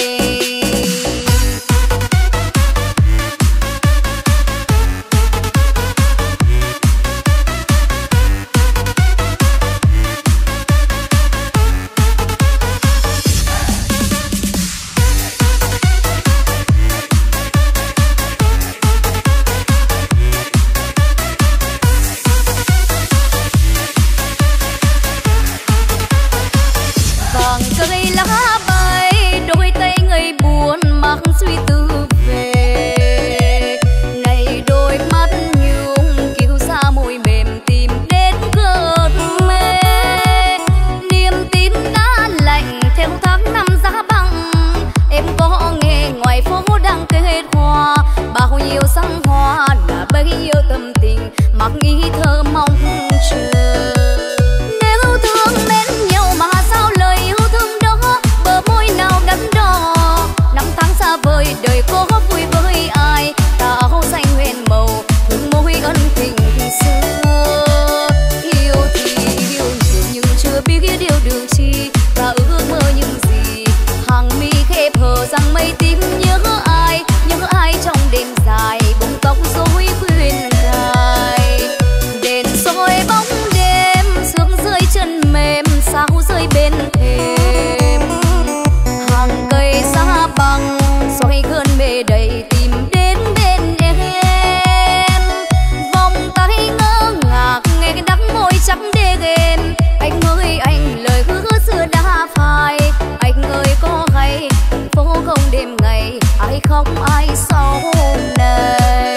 Suy tư về này đôi mắt nhung kiêu xa môi mềm tìm đến cơn mê. Niềm tin đã lạnh theo tháng năm giá băng. Em có nghe ngoài phố đang kết hoa, bao nhiêu sắc hoa là bấy nhiêu tâm tình mặc ý thơ mong chờ. Nếu thương mến nhau mà sao lời yêu thương đó bờ môi nào đắn đo. Năm tháng xa vời đời có vui với ai, táo xanh huyền màu hương môi ân tình xưa. Yêu thì yêu nhiều nhưng chưa biết điều đường chi và ước mơ những gì. Hàng mi khép hờ rằng mây tím nhớ ai trong đêm dài bông tóc rối khuyên cài. Đèn soi bóng đêm sương rơi chân mềm sao rơi bên thềm. Hàng cây giá băng xoay cơn mê đầy tìm đến bên em. Vòng tay ngỡ ngác nghe cái đắng môi trắng đê ghen. Anh ơi anh lời hứa xưa đã phai. Anh ơi có hay phố không đêm ngày ai khóc ai sau này.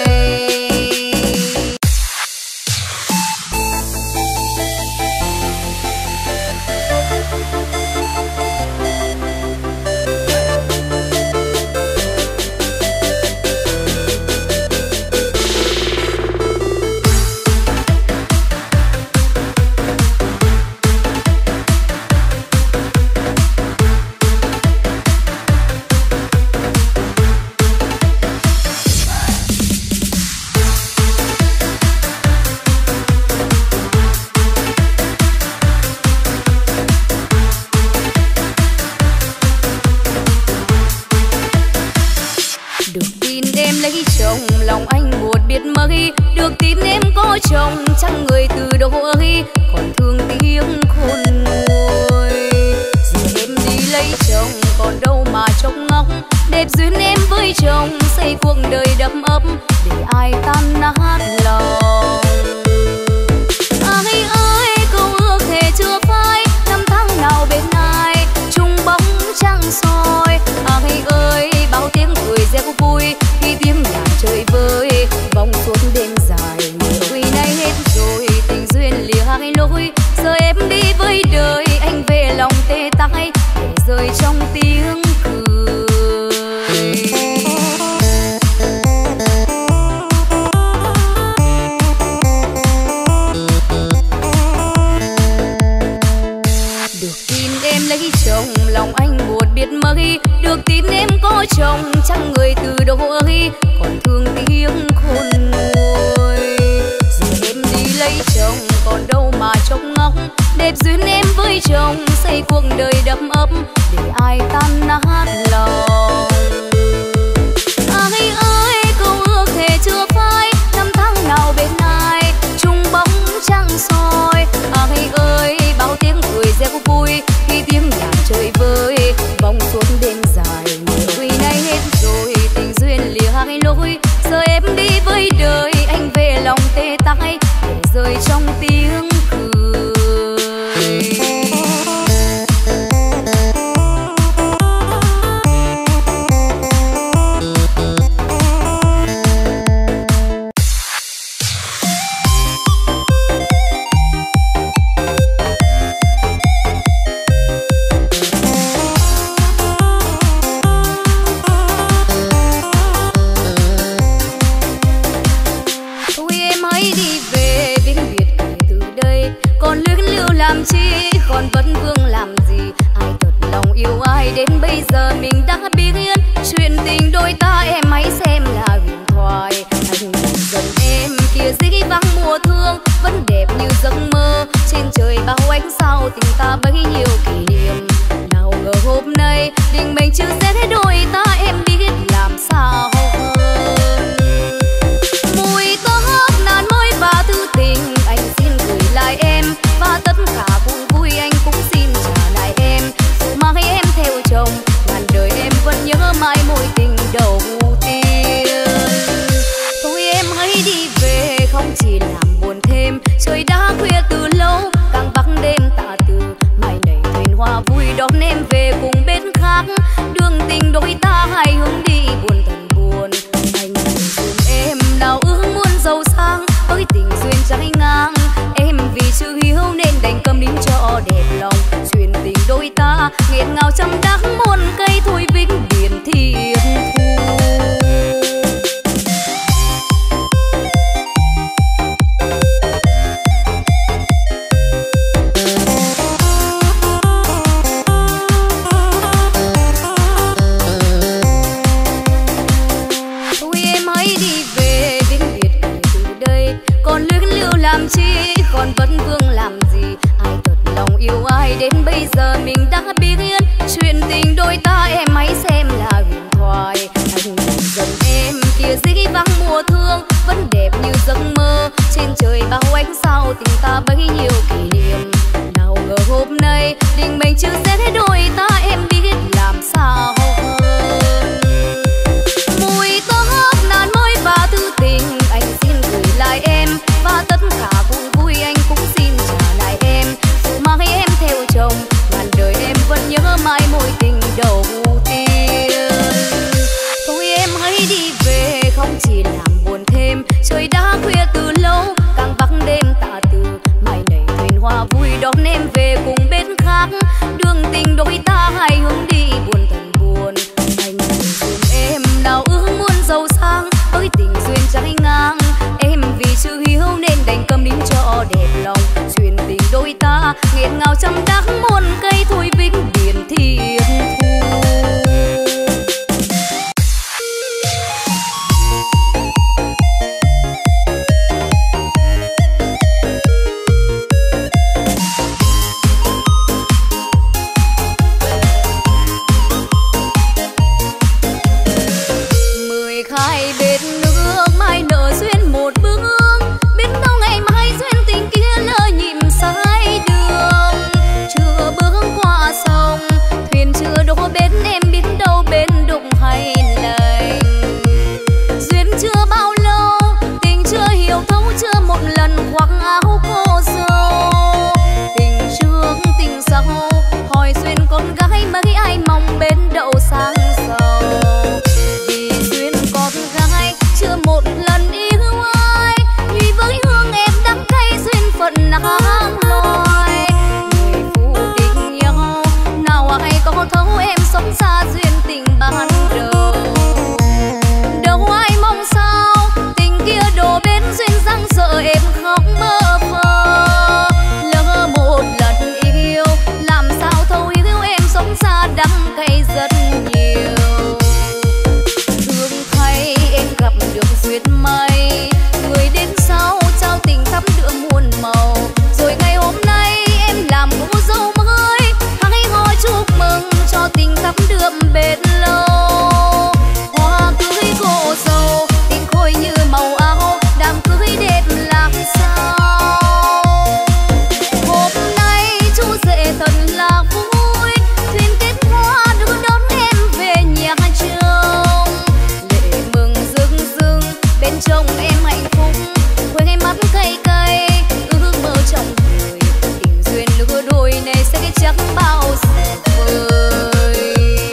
Được tin em có chồng chẳng người từ đâu ấy còn thương tiếng khôn nguôi. Giờ em đi lấy chồng còn đâu mà trông ngóng. Đẹp duyên em với chồng xây cuộc đời đầm ấm để ai tan nát lòng. Ai ơi câu ước thề chưa phai. Năm tháng nào bên ai chung bóng trăng soi. Ai ơi bao tiếng cười reo vui khi tiếng nhạc chơi vơi vòng suốt đêm dài. Người nay hết rồi tình duyên lìa hai lối. Giờ em đi với đời anh về lòng tê tái để rơi trong tiếng cười. Được tin em lấy chồng lòng anh buồn biết mấy. Được tin em có chồng chẳng người từ đâu ấy còn thương tiếng khôn nguôi. Giờ em đi lấy chồng còn đâu mà trông ngóng. Đẹp duyên em với chồng xây cuộc đời đầm ấm để ai tan nát lòng. Ai ơi câu ước thề chưa phai. Năm tháng nào bên ai chung bóng trăng soi. Ai ơi bao tiếng cười reo vui khi tiếng nhạc chơi vơi vòng suốt đêm dài. Người nay hết rồi tình duyên lìa hai lối. Giờ em đi với đời anh về lòng tê tái để rơi trong tiếng cười. Thôi em hãy đi về đã khuya từ lâu, càng vắng đêm tạ từ. Mai này thuyền hoa vui đón em về cùng bên khác, đường tình đôi ta hai hướng đi buồn thật buồn. Anh dùm em nào ước muốn giàu sang, với tình duyên trái ngang. Em vì chưa hiếu nên đành câm nín cho đẹp lòng. Chuyện tình đôi ta nghẹn ngào trong đắng muôn cây thôi vĩnh viễn thiệt thu. Làm chi còn vẫn vương làm gì, ai thật lòng yêu ai đến bây giờ mình đã biết. Chuyện tình đôi ta em hãy xem là huyền thoại. Anh dần em kia dĩ vắng mùa thương vẫn đẹp như giấc mơ. Trên trời bao ánh sao tình ta bấy nhiêu kỷ niệm. Nào ngờ hôm nay định mệnh chưa sẽ đôi ta em biết làm sao hơn. Mùi tóc nàn môi và thư tình anh xin gửi lại em, và tất cả vui vui anh cũng xin trả lại em. Dù mãi em theo chồng ngàn đời em vẫn nhớ mãi mối tình đầu tiên. Thôi em hãy đi về không chỉ làm buồn thêm, trời đã khuya từ lâu càng vắng đêm tạ từ. Mai này thuyền hoa vui đón em về cùng bên khác, đường tình đôi ta hai hướng đi buồn thật buồn. Anh dùm em nào ước muốn giàu sang, với tình duyên trái ngang. Em vì chưa hiếu nên đành câm nín cho đẹp lòng. Chuyện tình đôi ta nghẹn ngào trong đắng muôn cây thôi vĩnh viễn thiệt thu. Mười khai bên nước mai nợ duyên một bước, biết đâu ngày mai duyên tình kia lỡ nhịp sai đường. Chưa bước qua sông thuyền chưa đỗ bên, em biết đâu bên đục hay lành. Duyên chưa bao lâu tình chưa hiểu thấu, chưa một lần khoác áo cô dâu. Tình trước tình sau hỏi duyên con gái mấy ai mong bên đậu sang giàu. Vì duyên con gái chưa một lần yêu ai, vì với hương em đắng cay duyên phận nắng loài. Người phụ tình nhau nào ai có thấu em sống xa duyên tình ban đầu. Đâu ai mong sao tình kia đổ bên duyên răng sợ em khóc mơ phơ. Lỡ một lần yêu làm sao thấu yêu em sống xa đắng cay rất nhiều. Thương thay em gặp được duyên may, người đến sau trao tình thắm đượm muôn màu. Rồi ngày hôm nay em làm cô dâu mới, hãy hỏi chúc mừng cho tình thắm đượm bền lâu. Hoa cưới cô dâu tình khôi như màu áo, đám cưới đẹp làm sao. Hôm nay chú rể thật là vui, thuyền kết hoa đưa đón em về nhà chồng. Lệ mừng rưng rưng bên chồng em hạnh phúc, quên em mắt cay cay ước mơ trong đời. Tình duyên lứa đôi này sẽ chắc bao giờ vơi.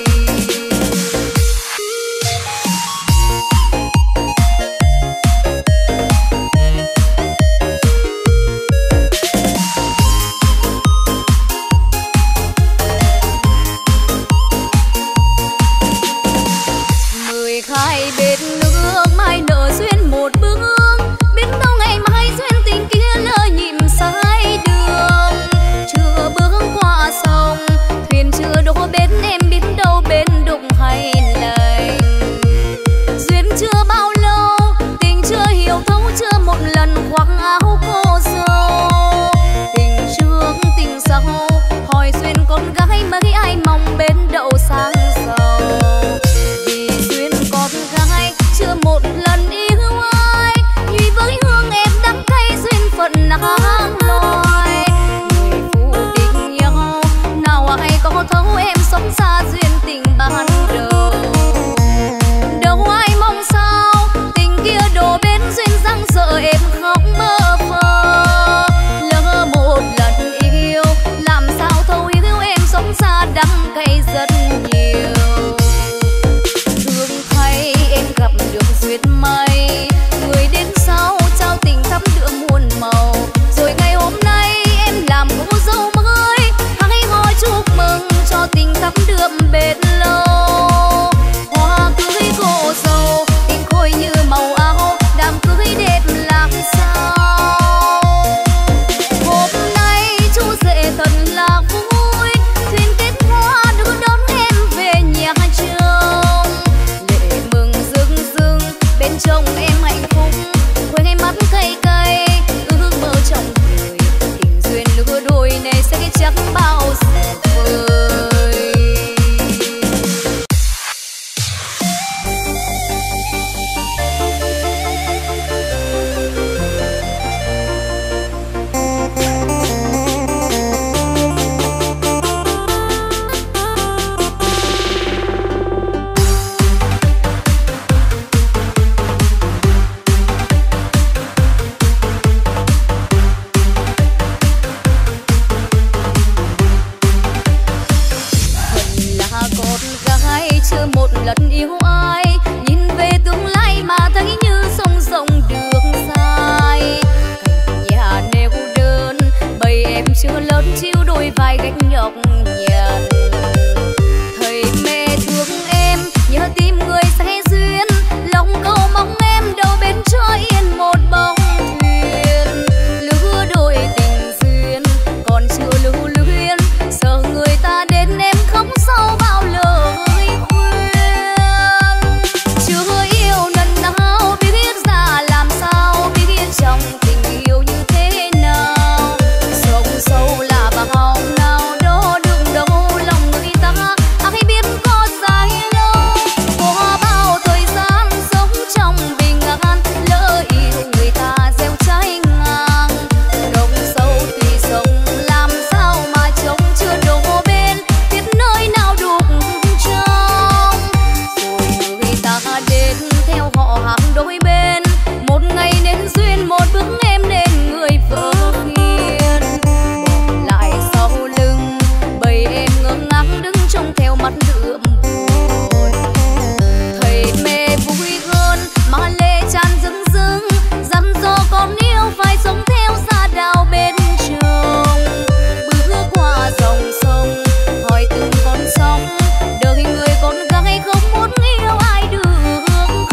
Mười khai bên nước mai nợ duyên một bước, biết đâu ngày mai duyên tình kia lỡ nhịp sai đường. Chưa bước qua sông thuyền chưa đỗ bên, em biết đâu bên đục hay lành. Duyên chưa bao lâu tình chưa hiểu thấu, chưa một lần khoác áo cô dâu. Tình trước tình sau hỏi duyên con gái mấy ai mong bên đậu sang giàu. Vì duyên con gái chưa một lần yêu ai, vì với hương em đắng cay duyên phận nắng loài. Người phụ tình nhau nào ai có thấu em sống xa duyên tình ban đầu. Đâu ai mong sao tình kia đổ bên duyên răng sợ em khóc mơ phơ. chưa lớn chịu đôi vai gánh nhọc nhằn. Thầy mẹ thương em nhớ tìm người sẽ duyên, lòng cầu mong em đâu bên trời yên một bóng thuyền. Lứa đôi tình duyên còn chưa lưu luyến, sợ người ta đến em không sau bao lời khuyên. Chưa yêu lần nào biết ra làm sao, biết trong tình yêu như thế nào. Sông sâu là bao nào đó đừng đâu lòng người ta, ai biết có dài lâu. Qua bao thời gian sống trong bình an, lỡ yêu người ta gieo trái ngang. Đồng sâu tùy sông làm sao mà trông chưa đổ bên, biết nơi nào đục trong. Rồi người ta đến theo họ hàng đôi bên, một ngày nên duyên một bước em nên người vợ hiền. Bỏ lại sau lưng bầy em ngơ ngác đứng trông theo mắt đượm buồn. Thầy mẹ vui hơn mà lệ tràn rưng rưng, dặn dò con yêu phải sống theo gia đạo bên chồng. Bước qua dòng sông hỏi từng con sóng, đời người con gái không muốn yêu ai được không.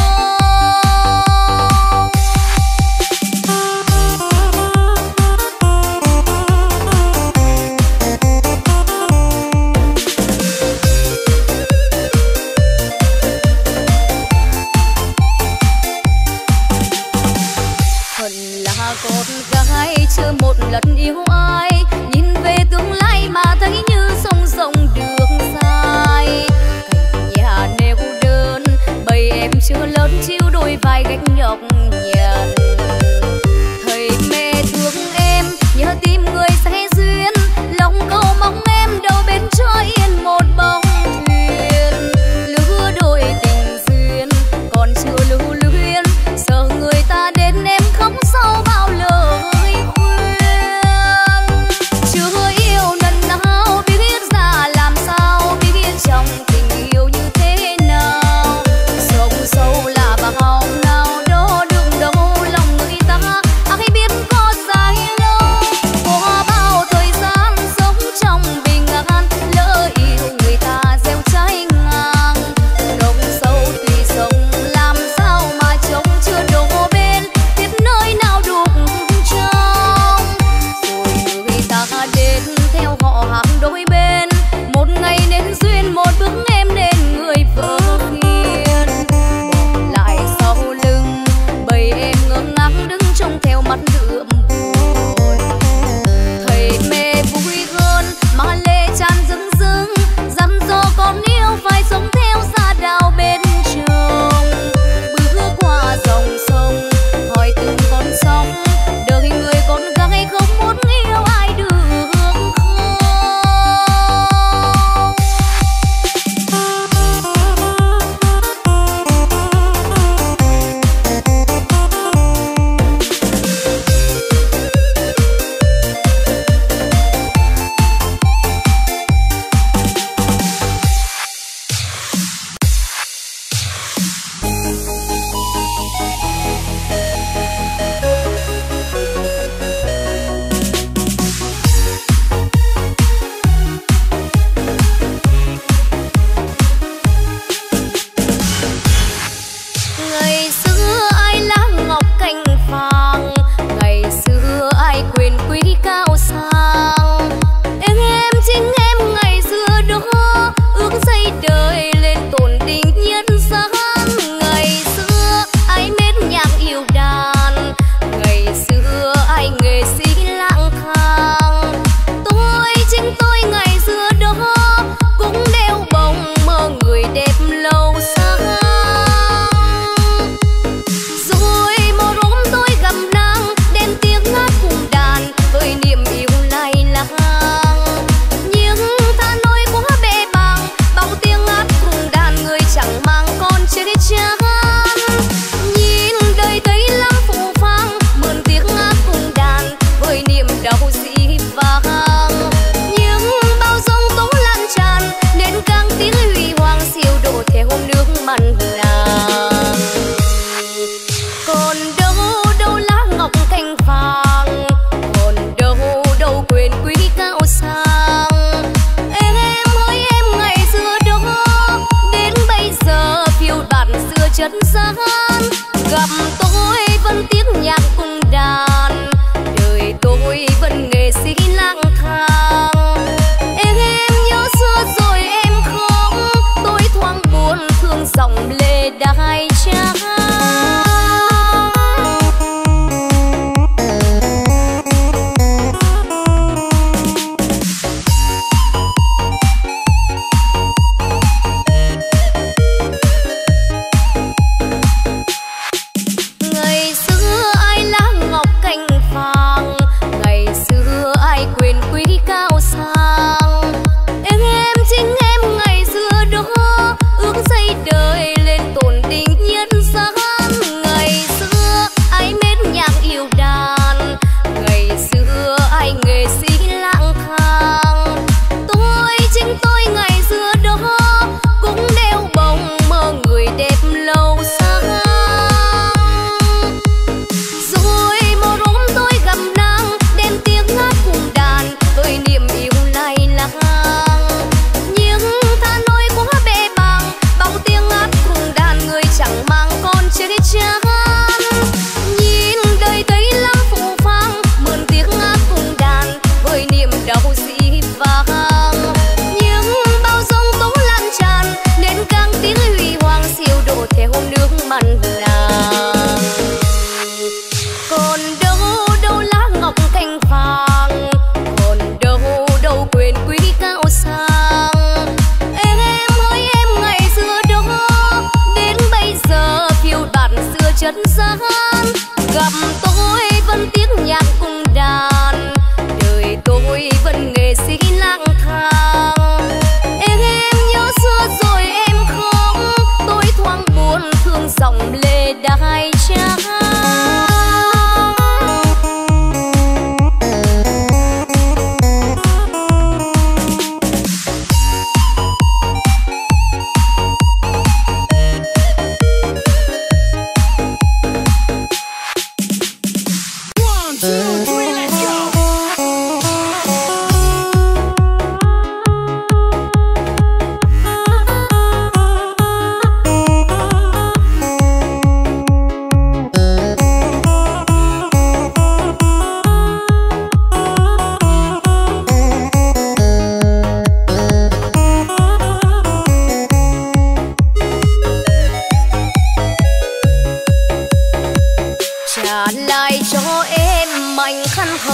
Phần là con gái chưa một lần yêu ai, nhìn về tương lai mà thấy như sông rộng đường dài. Cảnh nhà neo đơn bầy em chưa lớn chịu đôi vai gánh nhọc nhằn. Thầy mẹ thương em nhớ tìm người sẽ duyên, lòng cầu mong em đâu bên trời yên một bóng thuyền. Lứa đôi tình duyên còn chưa lưu luyến, sợ người ta đến em không sau bao lời khuyên. Chưa yêu lần nào biết ra làm sao, biết trong tình yêu như thế nào. Sông sâu là bao nào đó đừng đâu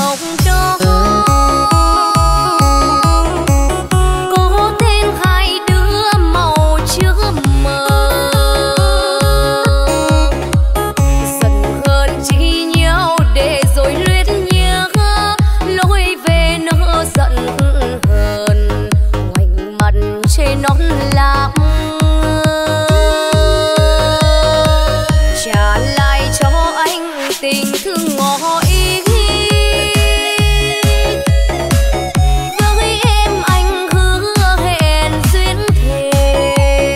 hồng đó có tên hai đứa màu trước mờ, giận hờn chỉ nhau để rồi luyến nhớ lối về nỡ giận hờn ngoảnh mặt trên nón lạc trả lại cho anh tình thương ngỏ ý. Với em anh hứa hẹn duyên thề,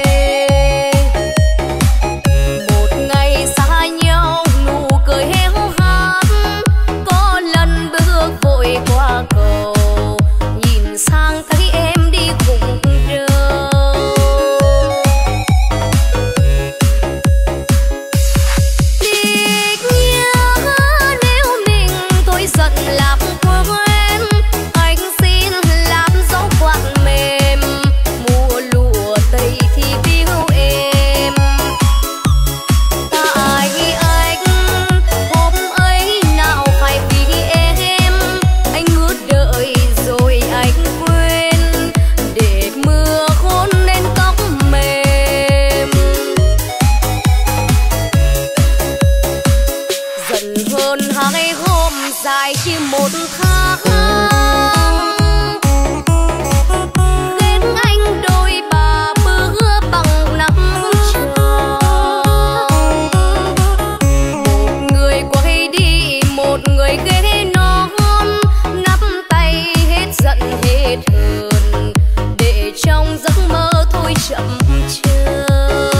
một ngày xa nhau nụ cười héo hắt, có lần bước vội qua cầu nhìn sang thấy em đi cùng đâu. Tiếc nhớ nếu mình thôi giận làm quên, anh xin làm dấu quạt mềm mùa lụa tây thì biếu em. Tại anh hôm ấy nào phải vì em, anh ước đợi rồi anh quên để mưa hôn lên tóc mềm. Giận hơn hai hôm dài như một tháng, ghét anh đôi ba bữa bằng nắng tròn. Một người quay đi một người ghé non, nắm tay hết giận hết hờn để trong giấc mơ thôi chậm chân.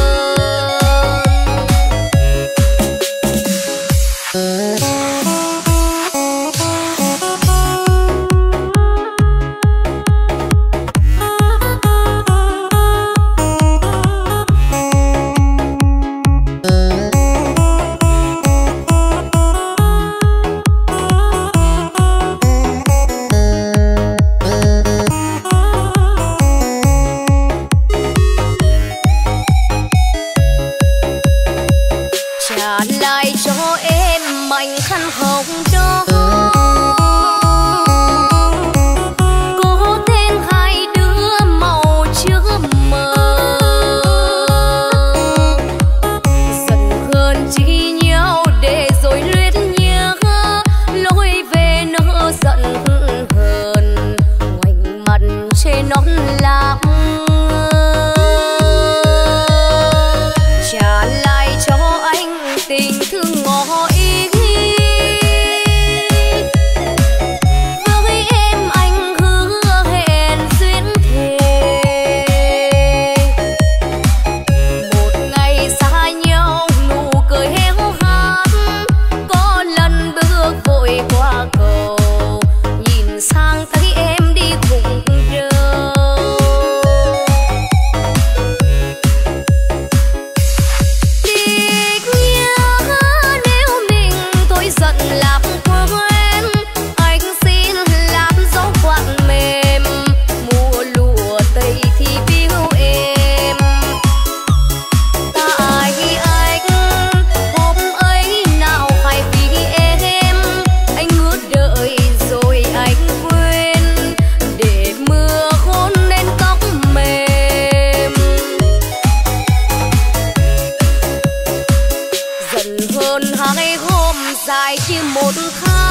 Trả lại cho em mảnh khăn hồng đó có tên hai đứa màu trước mờ, giận hờn chỉ nhau để rồi luyến nhớ lối về nỡ giận hờn ngoảnh mặt trên nón lạc trả lại cho anh tình thương ngỏ ý. Với em anh hứa hẹn duyên thề, một ngày xa nhau nụ cười héo hắt, có lần bước vội qua cầu nhìn sang thấy em đi cùng đâu. Tiếc nhớ nếu mình thôi giận làm quên, anh xin làm dấu quạt mềm mùa lụa tây thì biếu em. Tại anh hôm ấy nào phải vì em, anh ước đợi rồi anh quên để mưa hôn lên tóc mềm. Giận hơn hai hôm dài như một tháng,